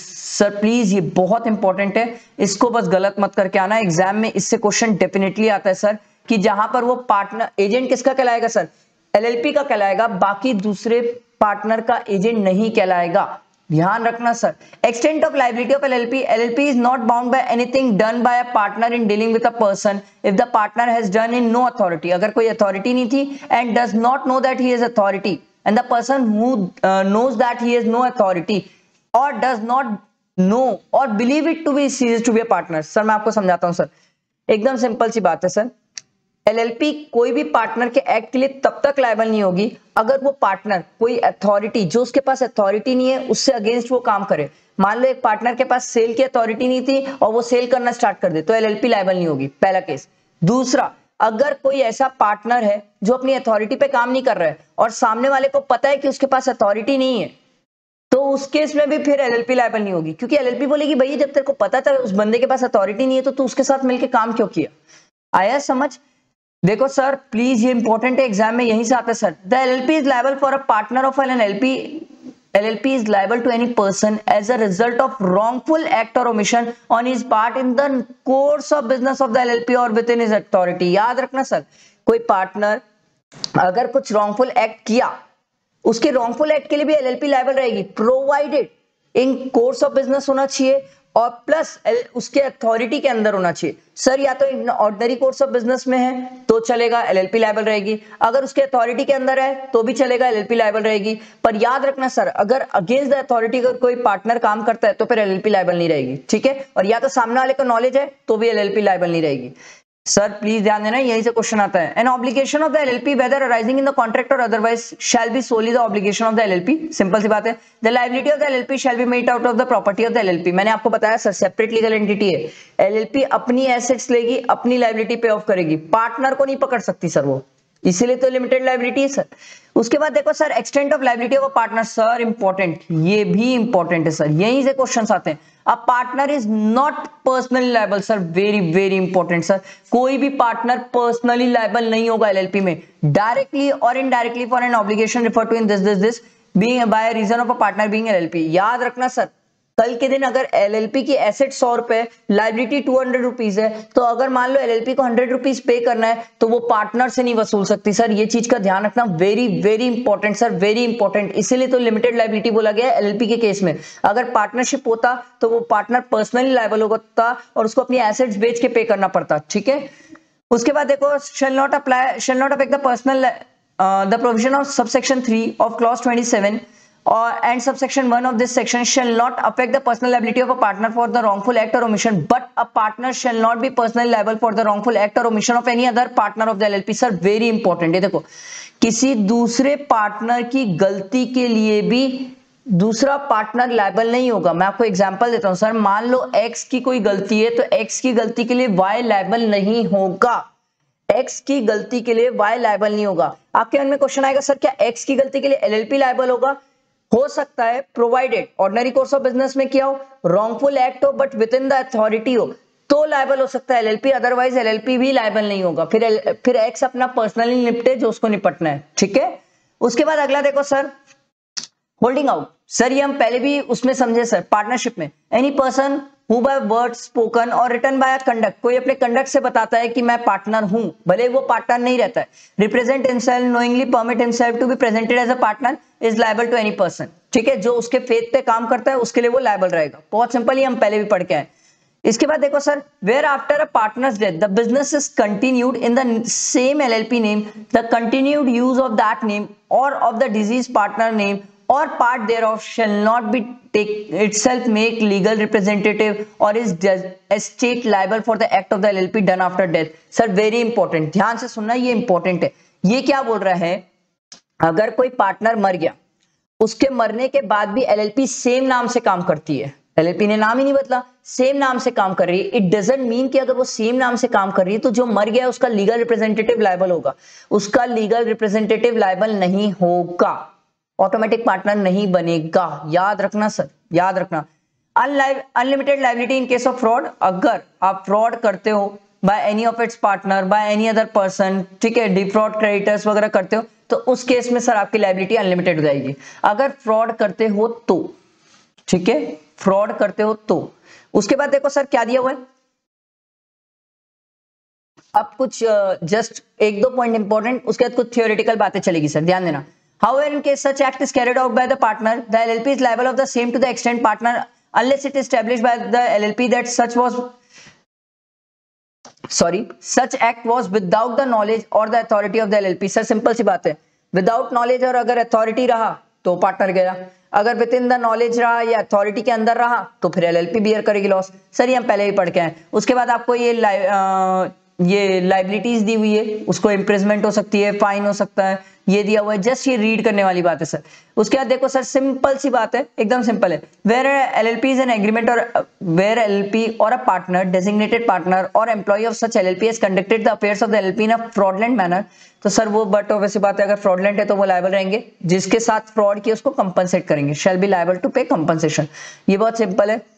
please ये बहुत important है, इसको बस गलत मत करके आना, एग्जाम में इससे क्वेश्चन डेफिनेटली आता है सर, कि जहां पर वो पार्टनर, एजेंट किसका कहलाएगा सर, LLP का कहलाएगा, बाकी दूसरे पार्टनर का एजेंट नहीं कहलाएगा, ध्यान रखना sir. Extent of liability of LLP is not bound by anything done by a partner in dealing with a person if the partner has done in no authority. अगर कोई अथॉरिटी नहीं थी and does not know that he is authority and the person who knows that he is no authority or does not know or believe it to be cease to be a partner. Sir मैं आपको समझाता हूं sir, एकदम simple सी बात है sir. LLP कोई भी पार्टनर के एक्ट के लिए तब तक लायबल नहीं होगी अगर वो पार्टनर कोई अथॉरिटी, जो उसके पास अथॉरिटी नहीं है, उससे अगेंस्ट वो काम करे। मान लो एक पार्टनर के पास सेल की अथॉरिटी नहीं थी और वो सेल करना स्टार्ट कर दे, तो एलएलपी लायबल नहीं होगी, पहला केस। दूसरा, अगर कोई ऐसा पार्टनर है जो अपनी अथॉरिटी पे काम नहीं कर रहा है और सामने वाले को पता है कि उसके पास अथॉरिटी नहीं है, तो तो उस केस में भी फिर एलएलपी लायबल नहीं होगी, क्योंकि एलएलपी बोलेगी भैया जब तेरे को पता था उस बंदे के पास अथॉरिटी नहीं है तो तू उसके साथ मिलकर काम क्यों किया। आया समझ। देखो सर प्लीज ये इंपॉर्टेंट है, एग्जाम में यहीं से आता है sir. The LLP is liable for a partner of an LLP, LLP is liable to any person as a result of wrongful act or omission on his part in the course of business of the LLP or within his authority। याद रखना sir, कोई partner अगर कुछ wrongful act किया, उसके wrongful act के लिए भी LLP liable रहेगी, provided in course of business होना चाहिए और प्लस उसके अथॉरिटी के अंदर होना चाहिए। सर या तो ऑर्डिनरी कोर्स ऑफ बिजनेस में है तो चलेगा, एलएलपी लायबल रहेगी, अगर उसके अथॉरिटी के अंदर है तो भी चलेगा, एलएलपी लायबल रहेगी। पर याद रखना सर, अगर अगेंस्ट द अथॉरिटी अगर कोई पार्टनर काम करता है तो फिर एलएलपी लायबल नहीं रहेगी, ठीक है। और या तो सामने वाले को नॉलेज है तो भी एलएलपी लायबल नहीं रहेगी। सर प्लीज ध्यान देना, यहीं से क्वेश्चन आता है। An obligation of the LLP whether arising in the contract or otherwise shall be solely the obligation of the LLP. Simple सी बात है। The liability of the LLP shall be made out of the property of the LLP. मैंने आपको बताया sir separate legal entity है, LLP अपनी assets लेगी, अपनी लायबिलिटी पे ऑफ करेगी, पार्टनर को नहीं पकड़ सकती सर वो, इसीलिए तो लिमिटेड लायबिलिटी है सर। उसके बाद देखो sir extent of liability of a partner, sir important, ये भी इंपॉर्टेंट है सर, यहीं से क्वेश्चंस आते हैं। A partner is not personally liable, sir very very important sir, कोई भी पार्टनर पर्सनली लायबल नहीं होगा एलएलपी में, directly or indirectly for an obligation refer to in this being by reason of a partner being LLP. याद रखना sir, कल के दिन अगर एलएलपी की एसेट 100 रुपए, लायबिलिटी 200 रुपीज है, तो अगर मान लो एलएलपी को 100 रुपीज पे करना है तो वो पार्टनर से नहीं वसूल सकती सर, ये चीज का ध्यान रखना, very very important sir, very important. इसीलिए तो लिमिटेड लायबिलिटी बोला गया है एलएलपी के केस में। अगर पार्टनरशिप होता तो वो पार्टनर पर्सनली लायबल होता और उसको अपनी एसेट्स बेच के पे करना पड़ता, ठीक है। उसके बाद देखो shall not affect the personal the provision of subsection 3 of clause 27 and subsection 1 of this section shall not affect the personal liability of a partner for the wrongful act or omission, but a partner shall not be personally liable for the wrongful act or omission of any other partner of the LLP। Sir very important है, देखो किसी दूसरे partner की गलती के लिए भी दूसरा पार्टनर लायबल नहीं होगा। मैं आपको एग्जांपल देता हूं सर, मान लो एक्स की कोई गलती है तो एक्स की गलती के लिए वाई लायबल नहीं होगा, एक्स की गलती के लिए वाई लायबल नहीं होगा। आपके मन में क्वेश्चन आएगा सर क्या एक्स की गलती के लिए एलएलपी लायबल होगा? हो सकता है, provided ordinary course of business में किया हो, रॉन्गफुल एक्ट हो but within the authority हो, तो लायबल हो सकता है एलएलपी, अदरवाइज एलएलपी भी लायबल नहीं होगा। फिर एक्स अपना पर्सनली निपटे जो उसको निपटना है, ठीक है। उसके बाद अगला देखो सर, होल्डिंग आउट, सर ये हम पहले भी उसमें समझे सर, पार्टनरशिप में any person who by word spoken or written by conduct, कोई अपने कंडक्ट से बताता है कि मैं पार्टनर हूं, भले वो पार्टनर नहीं रहता है, represent himself knowingly permit himself to be presented as a partner is liable to any person, ठीक है। जो उसके फेथ पे काम करता है उसके लिए वो लायबल रहेगा, बहुत सिंपल, ही हम पहले भी पढ़ के आए। इसके बाद देखो sir, where after a partner's death the business is continued in the same LLP name, the continued use of that name or of the deceased partner name or part thereof shall not be take itself make legal representative or is estate liable for the act of the LLP done after death। Sir very important, ध्यान से सुनना, ये important है। ये क्या बोल रहा है, अगर कोई पार्टनर मर गया, उसके मरने के बाद भी एलएलपी सेम नाम से काम करती है, एलएलपी ने नाम ही नहीं बदला, सेम नाम से काम कर रही है, इट डजंट मीन कि अगर वो सेम नाम से काम कर रही है तो जो मर गया उसका लीगल रिप्रेजेंटेटिव लायबल होगा, उसका लीगल रिप्रेजेंटेटिव लायबल नहीं होगा, ऑटोमेटिक पार्टनर नहीं बनेगा। याद रखना सर, याद रखना। Unlimited liability in case of fraud, अगर आप फ्रॉड करते हो by any of its partner, by any other person, ठीक है, डिफ्रॉड क्रेडिटर्स वगैरह करते हो तो उस केस में सर आपकी लायबिलिटी अनलिमिटेड हो जाएगी, अगर फ्रॉड करते हो तो, ठीक है, फ्रॉड करते हो तो। उसके बाद देखो सर क्या दिया हुआ है, अब कुछ जस्ट एक दो पॉइंट इंपॉर्टेंट, उसके बाद कुछ थियोरेटिकल बातें चलेगी सर, ध्यान देना। However, in case such act is carried out by the partner, the LLP is liable of the same to the extent partner unless it is established by the LLP that such act was without the knowledge or the authority of the LLP। Sir simple सी बात है, without knowledge और अगर authority रहा तो partner गया, अगर with in the knowledge रहा या अथॉरिटी के अंदर रहा तो फिर एलएलपी बियर करेगी लॉस। सर ये हम पहले ही पढ़ के आए। उसके बाद आपको ये ये लाइबिलिटीज दी हुई है, उसको इम्प्रिजमेंट हो सकती है, फाइन हो सकता है, ये दिया हुआ है, जस्ट ये रीड करने वाली बात है सर। उसके बाद देखो सर सिंपल सी बात है, एकदम सिंपल है। Where LLP is an agreement or where LLP or a partner designated partner or employee of such LLP has conducted the affairs of the LLP in a fraudulent manner, तो sir वो but obvious बात है, अगर fraudulent है तो वो liable रहेंगे, जिसके साथ फ्रॉड किया उसको कंपनसेट करेंगे, shall be liable to pay compensation. ये बहुत सिंपल है,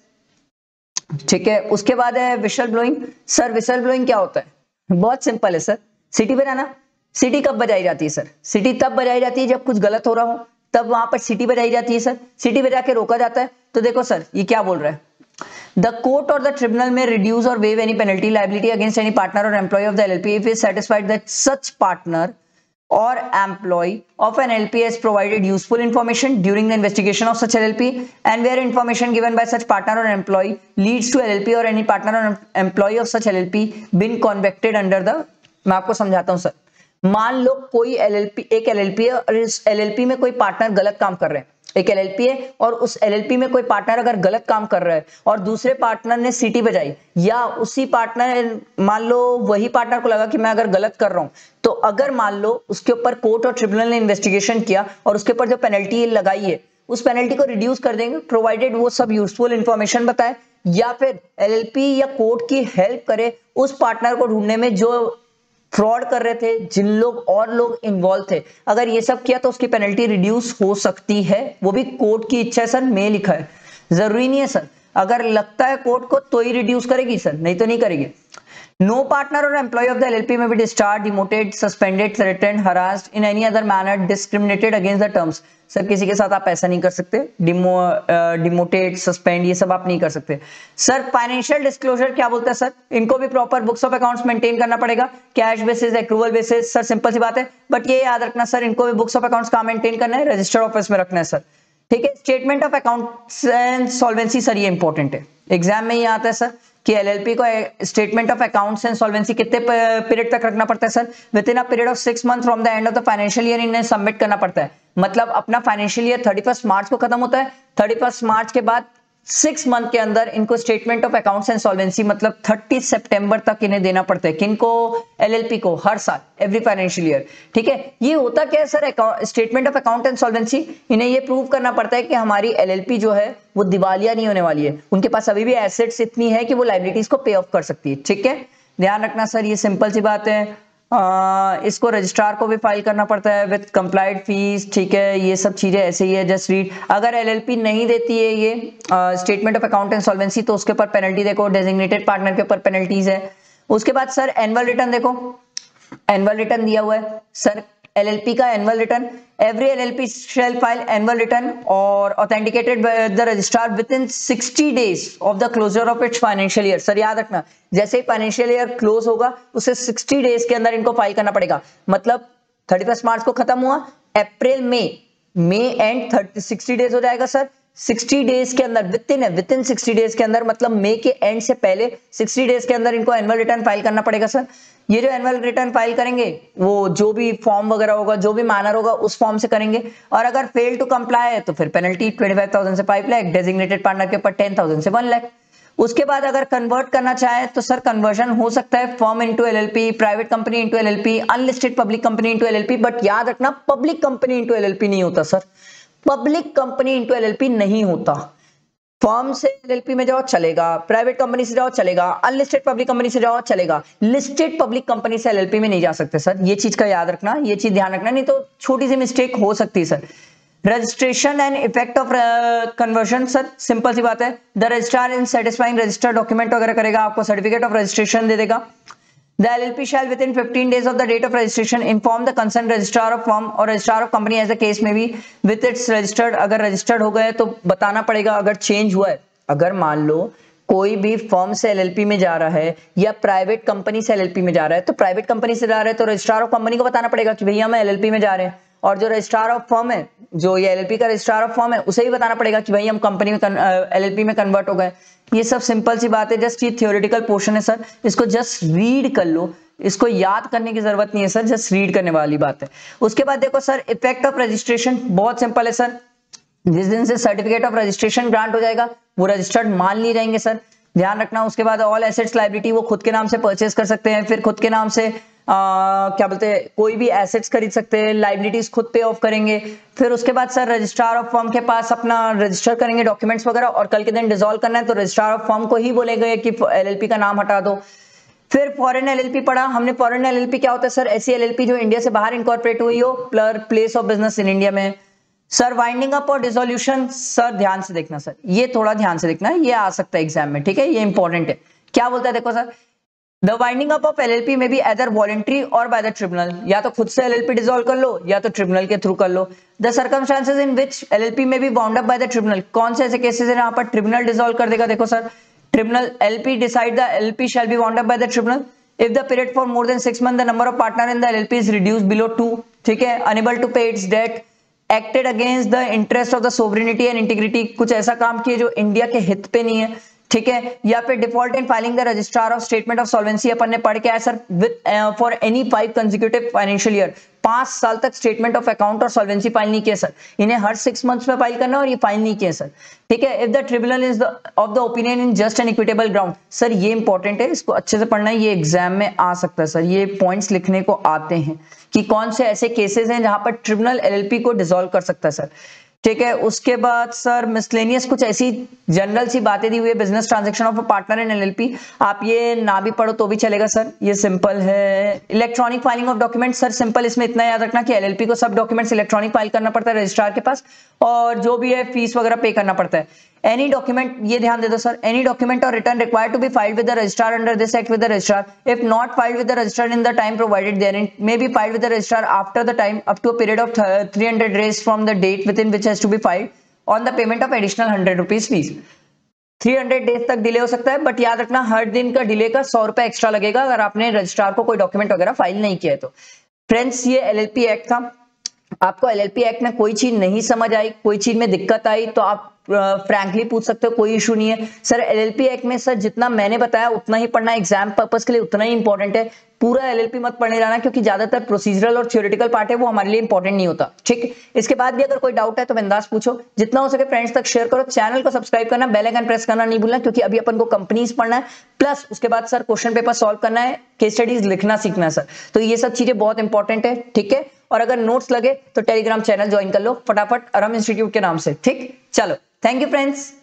ठीक है। उसके बाद है whistle blowing. Sir whistle blowing क्या होता है? बहुत सिंपल है सर, सीटी बजाना। सीटी कब बजाई जाती है सर? सीटी तब बजाई जाती है जब कुछ गलत हो रहा हो, तब वहां पर सीटी बजाई जाती है सर। सीटी बजा के रोका जाता है। तो देखो सर ये क्या बोल रहा है, the court or the tribunal may reduce or waive any penalty liability against any partner or employee of the LLP if is satisfied that such partner or employee of an LLP has provided useful information during the investigation of such LLP and where information given by such partner or employee leads to LLP or any partner or employee of such LLP been convicted under the, मैं आपको समझाता हूं sir. मान लो कोई LLP, एक LLP है और इस LLP में कोई पार्टनर गलत काम कर रहे हैं, एक LLP है और उस LLP में कोई पार्टनर अगर गलत काम कर रहा है और दूसरे पार्टनर ने सीटी बजाई, या उसी पार्टनर, मान लो वही पार्टनर को लगा कि मैं अगर गलत कर रहा हूं, तो अगर मान लो उसके ऊपर कोर्ट और ट्रिब्यूनल ने इन्वेस्टिगेशन किया और उसके ऊपर जो पेनल्टी लगाई है उस पेनल्टी को रिड्यूस कर देंगे, प्रोवाइडेड वो सब यूजफुल इंफॉर्मेशन बताए या फिर LLP या कोर्ट की हेल्प करे उस पार्टनर को ढूंढने में जो फ्रॉड कर रहे थे, जिन लोग और लोग इन्वॉल्व थे। अगर ये सब किया तो उसकी पेनल्टी रिड्यूस हो सकती है, वो भी कोर्ट की इच्छा है सर, में लिखा है, जरूरी नहीं है सर, अगर लगता है कोर्ट को तो ही रिड्यूस करेगी सर, नहीं तो नहीं करेगी। No partner or employee of the LLP may be discharged, demoted, suspended, threatened, harassed in any other manner discriminated against the terms. Sir किसी के साथ आप ऐसा नहीं कर सकते, डिमोटेड, सस्पेंड, ये सब आप नहीं कर सकते। सर फाइनेंशियल डिस्क्लोजर क्या बोलता है सर? इनको भी proper books of accounts maintain करना पड़ेगा, cash basis, accrual basis, sir simple सी बात है, बट ये याद रखना सर, इनको भी बुक्स ऑफ अकाउंट्स कहाँ मेंटेन करना है? रजिस्टर्ड ऑफिस में रखना है सर, ठीक है। Statement of accounts and solvency, sir ये इंपॉर्टेंट है, एग्जाम में ये आता है सर कि एलएलपी को statement of accounts and solvency कितने पीरियड तक रखना पड़ता है sir? Within a period of 6 month from the end of the financial year इन्हें सबमिट करना पड़ता है। मतलब अपना फाइनेंशियल ईयर 31 मार्च को खत्म होता है, 31 मार्च के बाद 6 मंथ के अंदर इनको statement of accounts and solvency मतलब 30 सितंबर तक इन्हें देना पड़ता है। किनको? एलएलपी को, हर साल, एवरी फाइनेंशियल ईयर, ठीक है। ये होता क्या है sir? Statement of account and solvency, इन्हें ये प्रूव करना पड़ता है कि हमारी एलएलपी जो है वो दिवालिया नहीं होने वाली है, उनके पास अभी भी एसेट्स इतनी है कि वो लायबिलिटीज को पे ऑफ कर सकती है, ठीक है। ध्यान रखना सर, ये सिंपल सी बात है। इसको रजिस्ट्रार को भी फाइल करना पड़ता है विद कंप्लाइड फीस, ठीक है। ये सब चीजें ऐसे ही है, जस्ट रीड। अगर एलएलपी नहीं देती है ये statement of account and solvency तो उसके ऊपर पेनल्टी देखो, डेजिग्नेटेड पार्टनर के ऊपर पेनल्टीज है। उसके बाद सर एनुअल रिटर्न देखो, एनुअल रिटर्न दिया हुआ है सर, एलएलपी का annual return, every LLP shall file annual return or authenticated by the registrar within 60 days of the closure of its financial year. Sir याद रखना, जैसे ही financial year close होगा उसे 60 days के अंदर इनको फाइल करना पड़ेगा। मतलब 31 मार्च को खत्म हुआ, अप्रैल मई एंड 60 डेज हो जाएगा सर। 60 डेज के अंदर, विद इन 60 डेज के अंदर, मतलब मई के एंड से पहले 60 डेज के अंदर इनको एनुअल रिटर्न फाइल करना पड़ेगा सर। ये जो एनुअल रिटर्न फाइल करेंगे वो जो भी फॉर्म वगैरह होगा, जो भी मैनर होगा उस फॉर्म से करेंगे, और अगर फेल टू कंप्लाई है तो फिर पेनल्टी 25,000 से 5 लाख, डेजिग्नेटेड पार्टनर के ऊपर 10,000 से 1 लाख। उसके बाद अगर कन्वर्ट करना चाहे तो सर कन्वर्जन हो सकता है firm into LLP, private company into LLP, unlisted public company into LLP, but याद रखना पब्लिक कंपनी इनटू एलएलपी नहीं होता sir, public company into LLP नहीं होता। फर्म से एलएलपी में जाओ चलेगा, प्राइवेट कंपनी से जाओ चलेगा, अनलिस्टेड पब्लिक कंपनी से जाओ चलेगा, लिस्टेड पब्लिक कंपनी से एलएलपी में नहीं जा सकते सर। ये चीज का याद रखना, ये चीज ध्यान रखना, नहीं तो छोटी सी मिस्टेक हो सकती है sir. Registration and effect of conversion, sir simple सी बात है, the registrar in satisfying registered document वगैरह करेगा, आपको सर्टिफिकेट ऑफ रजिस्ट्रेशन दे देगा। The LLP shall within 15 days of the date of registration inform the concerned registrar of firm or registrar of company as the case may be with its registered। अगर registered हो गए तो बताना पड़ेगा, अगर change हुआ है, अगर मान लो कोई भी फर्म से एलएलपी में जा रहा है या प्राइवेट कंपनी से एलएलपी में जा रहा है, तो प्राइवेट कंपनी से जा रहा है तो रजिस्ट्रार ऑफ कंपनी को बताना पड़ेगा कि भैया हम एलएलपी में जा रहे हैं, और जो रजिस्ट्रार ऑफ फर्म है, जो ये एलएलपी का रजिस्ट्रार ऑफ फर्म है, उसे भी बताना पड़ेगा कि भाई हम कंपनी में एलएलपी में कन्वर्ट हो गए। ये सब सिंपल सी बात है, जस्ट ये थियोरेटिकल पोर्शन है सर, इसको जस्ट रीड कर लो, इसको याद करने की जरूरत नहीं है सर, जस्ट रीड करने वाली बात है। उसके बाद देखो सर इफेक्ट ऑफ रजिस्ट्रेशन, बहुत सिंपल है सर, जिस दिन से सर्टिफिकेट ऑफ रजिस्ट्रेशन ग्रांट हो जाएगा वो रजिस्टर्ड मान लिए जाएंगे सर। ध्यान रखना। उसके बाद ऑल एसेट्स लायबिलिटी वो खुद के नाम से परचेज कर सकते हैं, फिर खुद के नाम से क्या बोलते हैं कोई भी एसेट्स खरीद सकते हैं, लायबिलिटीज खुद पे ऑफ करेंगे। फिर उसके बाद सर रजिस्ट्रार ऑफ फर्म के पास अपना रजिस्टर करेंगे डॉक्यूमेंट्स वगैरह, और कल के दिन डिसॉल्व करना है तो रजिस्ट्रार ऑफ फर्म को ही बोलेंगे कि एलएलपी का नाम हटा दो। फिर फॉरेन एलएलपी पढ़ा हमने। फॉरेन एलएलपी क्या होता है सर? ऐसी एलएलपी जो इंडिया से बाहर इनकॉर्पोरेट हुई हो, place of business in India में। सर वाइंडिंग अप और डिसोल्यूशन, सर ध्यान से देखना सर, ये थोड़ा ध्यान से देखना है, ये आ सकता है एग्जाम में, ठीक है, ये इंपॉर्टेंट है। क्या बोलता है देखो sir, the winding up of LLP may be either voluntary or by the tribunal, या तो खुद से एलएलपी डिसॉल्व कर लो या तो ट्रिब्यूनल के थ्रू कर लो। The circumstances in which LLP may be wound up by the tribunal, कौन से ऐसे केसेस है यहाँ पर ट्रिब्यूनल डिसॉल्व कर देगा? देखो sir, tribunal LP decide the LLP shall be wound up by the tribunal if the period for more than 6 months the number of partner in the LLP is reduced below 2, ठीक है, unable to pay its debt, acted against the interest of the sovereignty and integrity, कुछ ऐसा काम किए जो India के हित पे नहीं है, ठीक है, या फिर default in filing the registrar of statement of solvency, अपन ने पढ़ के आया सर, with for any 5 consecutive financial year, 5 साल तक स्टेटमेंट ऑफ अकाउंट और सॉल्वेंसी फाइल नहीं किया सर, इन्हें हर 6 मंथ्स में फाइल करना और ये फाइल नहीं किया सर, ठीक है। If the tribunal is of the opinion in just and equitable ground, sir ये इंपॉर्टेंट है, इसको अच्छे से पढ़ना है, ये एग्जाम में आ सकता है सर, ये पॉइंट्स लिखने को आते हैं कि कौन से ऐसे केसेस हैं जहां पर ट्रिब्यूनल एलएलपी को डिसॉल्व कर सकता है सर, ठीक है। उसके बाद सर मिसलेनियस कुछ ऐसी जनरल सी बातें दी हुई है, business transaction of a partner in LLP, आप ये ना भी पढ़ो तो भी चलेगा सर, ये सिंपल है। Electronic filing of document, sir simple, इसमें इतना याद रखना कि एलएलपी को सब डॉक्यूमेंट्स इलेक्ट्रॉनिक फाइल करना पड़ता है रजिस्ट्रार के पास, और जो भी है फीस वगैरह पे करना पड़ता है। एनी डॉक्यूमेंट, ये ध्यान दे दो sir, any document or return required to be filed with the registrar under this act with the registrar if not filed with the registrar in the time provided therein may be filed with the registrar after the time up to a period of 300 days from the date within which has to be filed on the payment of additional 100 rupees fees. 300 days तक delay हो सकता है, but याद रखना हर दिन का delay का 100 रुपए एक्स्ट्रा लगेगा अगर आपने रजिस्ट्रार को कोई डॉक्यूमेंट वगैरह फाइल नहीं किया है तो। फ्रेंड्स ये एलएलपी एक्ट था, आपको एलएलपी एक्ट में कोई चीज नहीं समझ आई, कोई चीज में दिक्कत आई तो आप फ्रैंकली पूछ सकते हो, कोई इशू नहीं है सर। एलएलपी एक्ट में सर जितना मैंने बताया उतना ही पढ़ना, एग्जाम पर्पस के लिए उतना ही इंपॉर्टेंट है, पूरा एलएलपी मत पढ़ने जाना क्योंकि ज्यादातर प्रोसीजरल और थ्योरेटिकल पार्ट है वो हमारे लिए इंपॉर्टेंट नहीं होता, ठीक। इसके बाद भी अगर कोई डाउट है तो बिंदास पूछो, जितना हो सके फ्रेंड्स तक शेयर करो, चैनल को सब्सक्राइब करना, बेल आइकन प्रेस करना नहीं भूलना क्योंकि अभी अपन को कंपनीज पढ़ना है, प्लस उसके बाद सर क्वेश्चन पेपर सॉल्व करना है, केस स्टडीज लिखना सीखना है सर, तो ये सब चीजें बहुत इंपॉर्टेंट है, ठीक है। और अगर नोट्स लगे तो टेलीग्राम चैनल ज्वाइन कर लो फटाफट अरम इंस्टीट्यूट के नाम से, ठीक। चलो, थैंक यू फ्रेंड्स।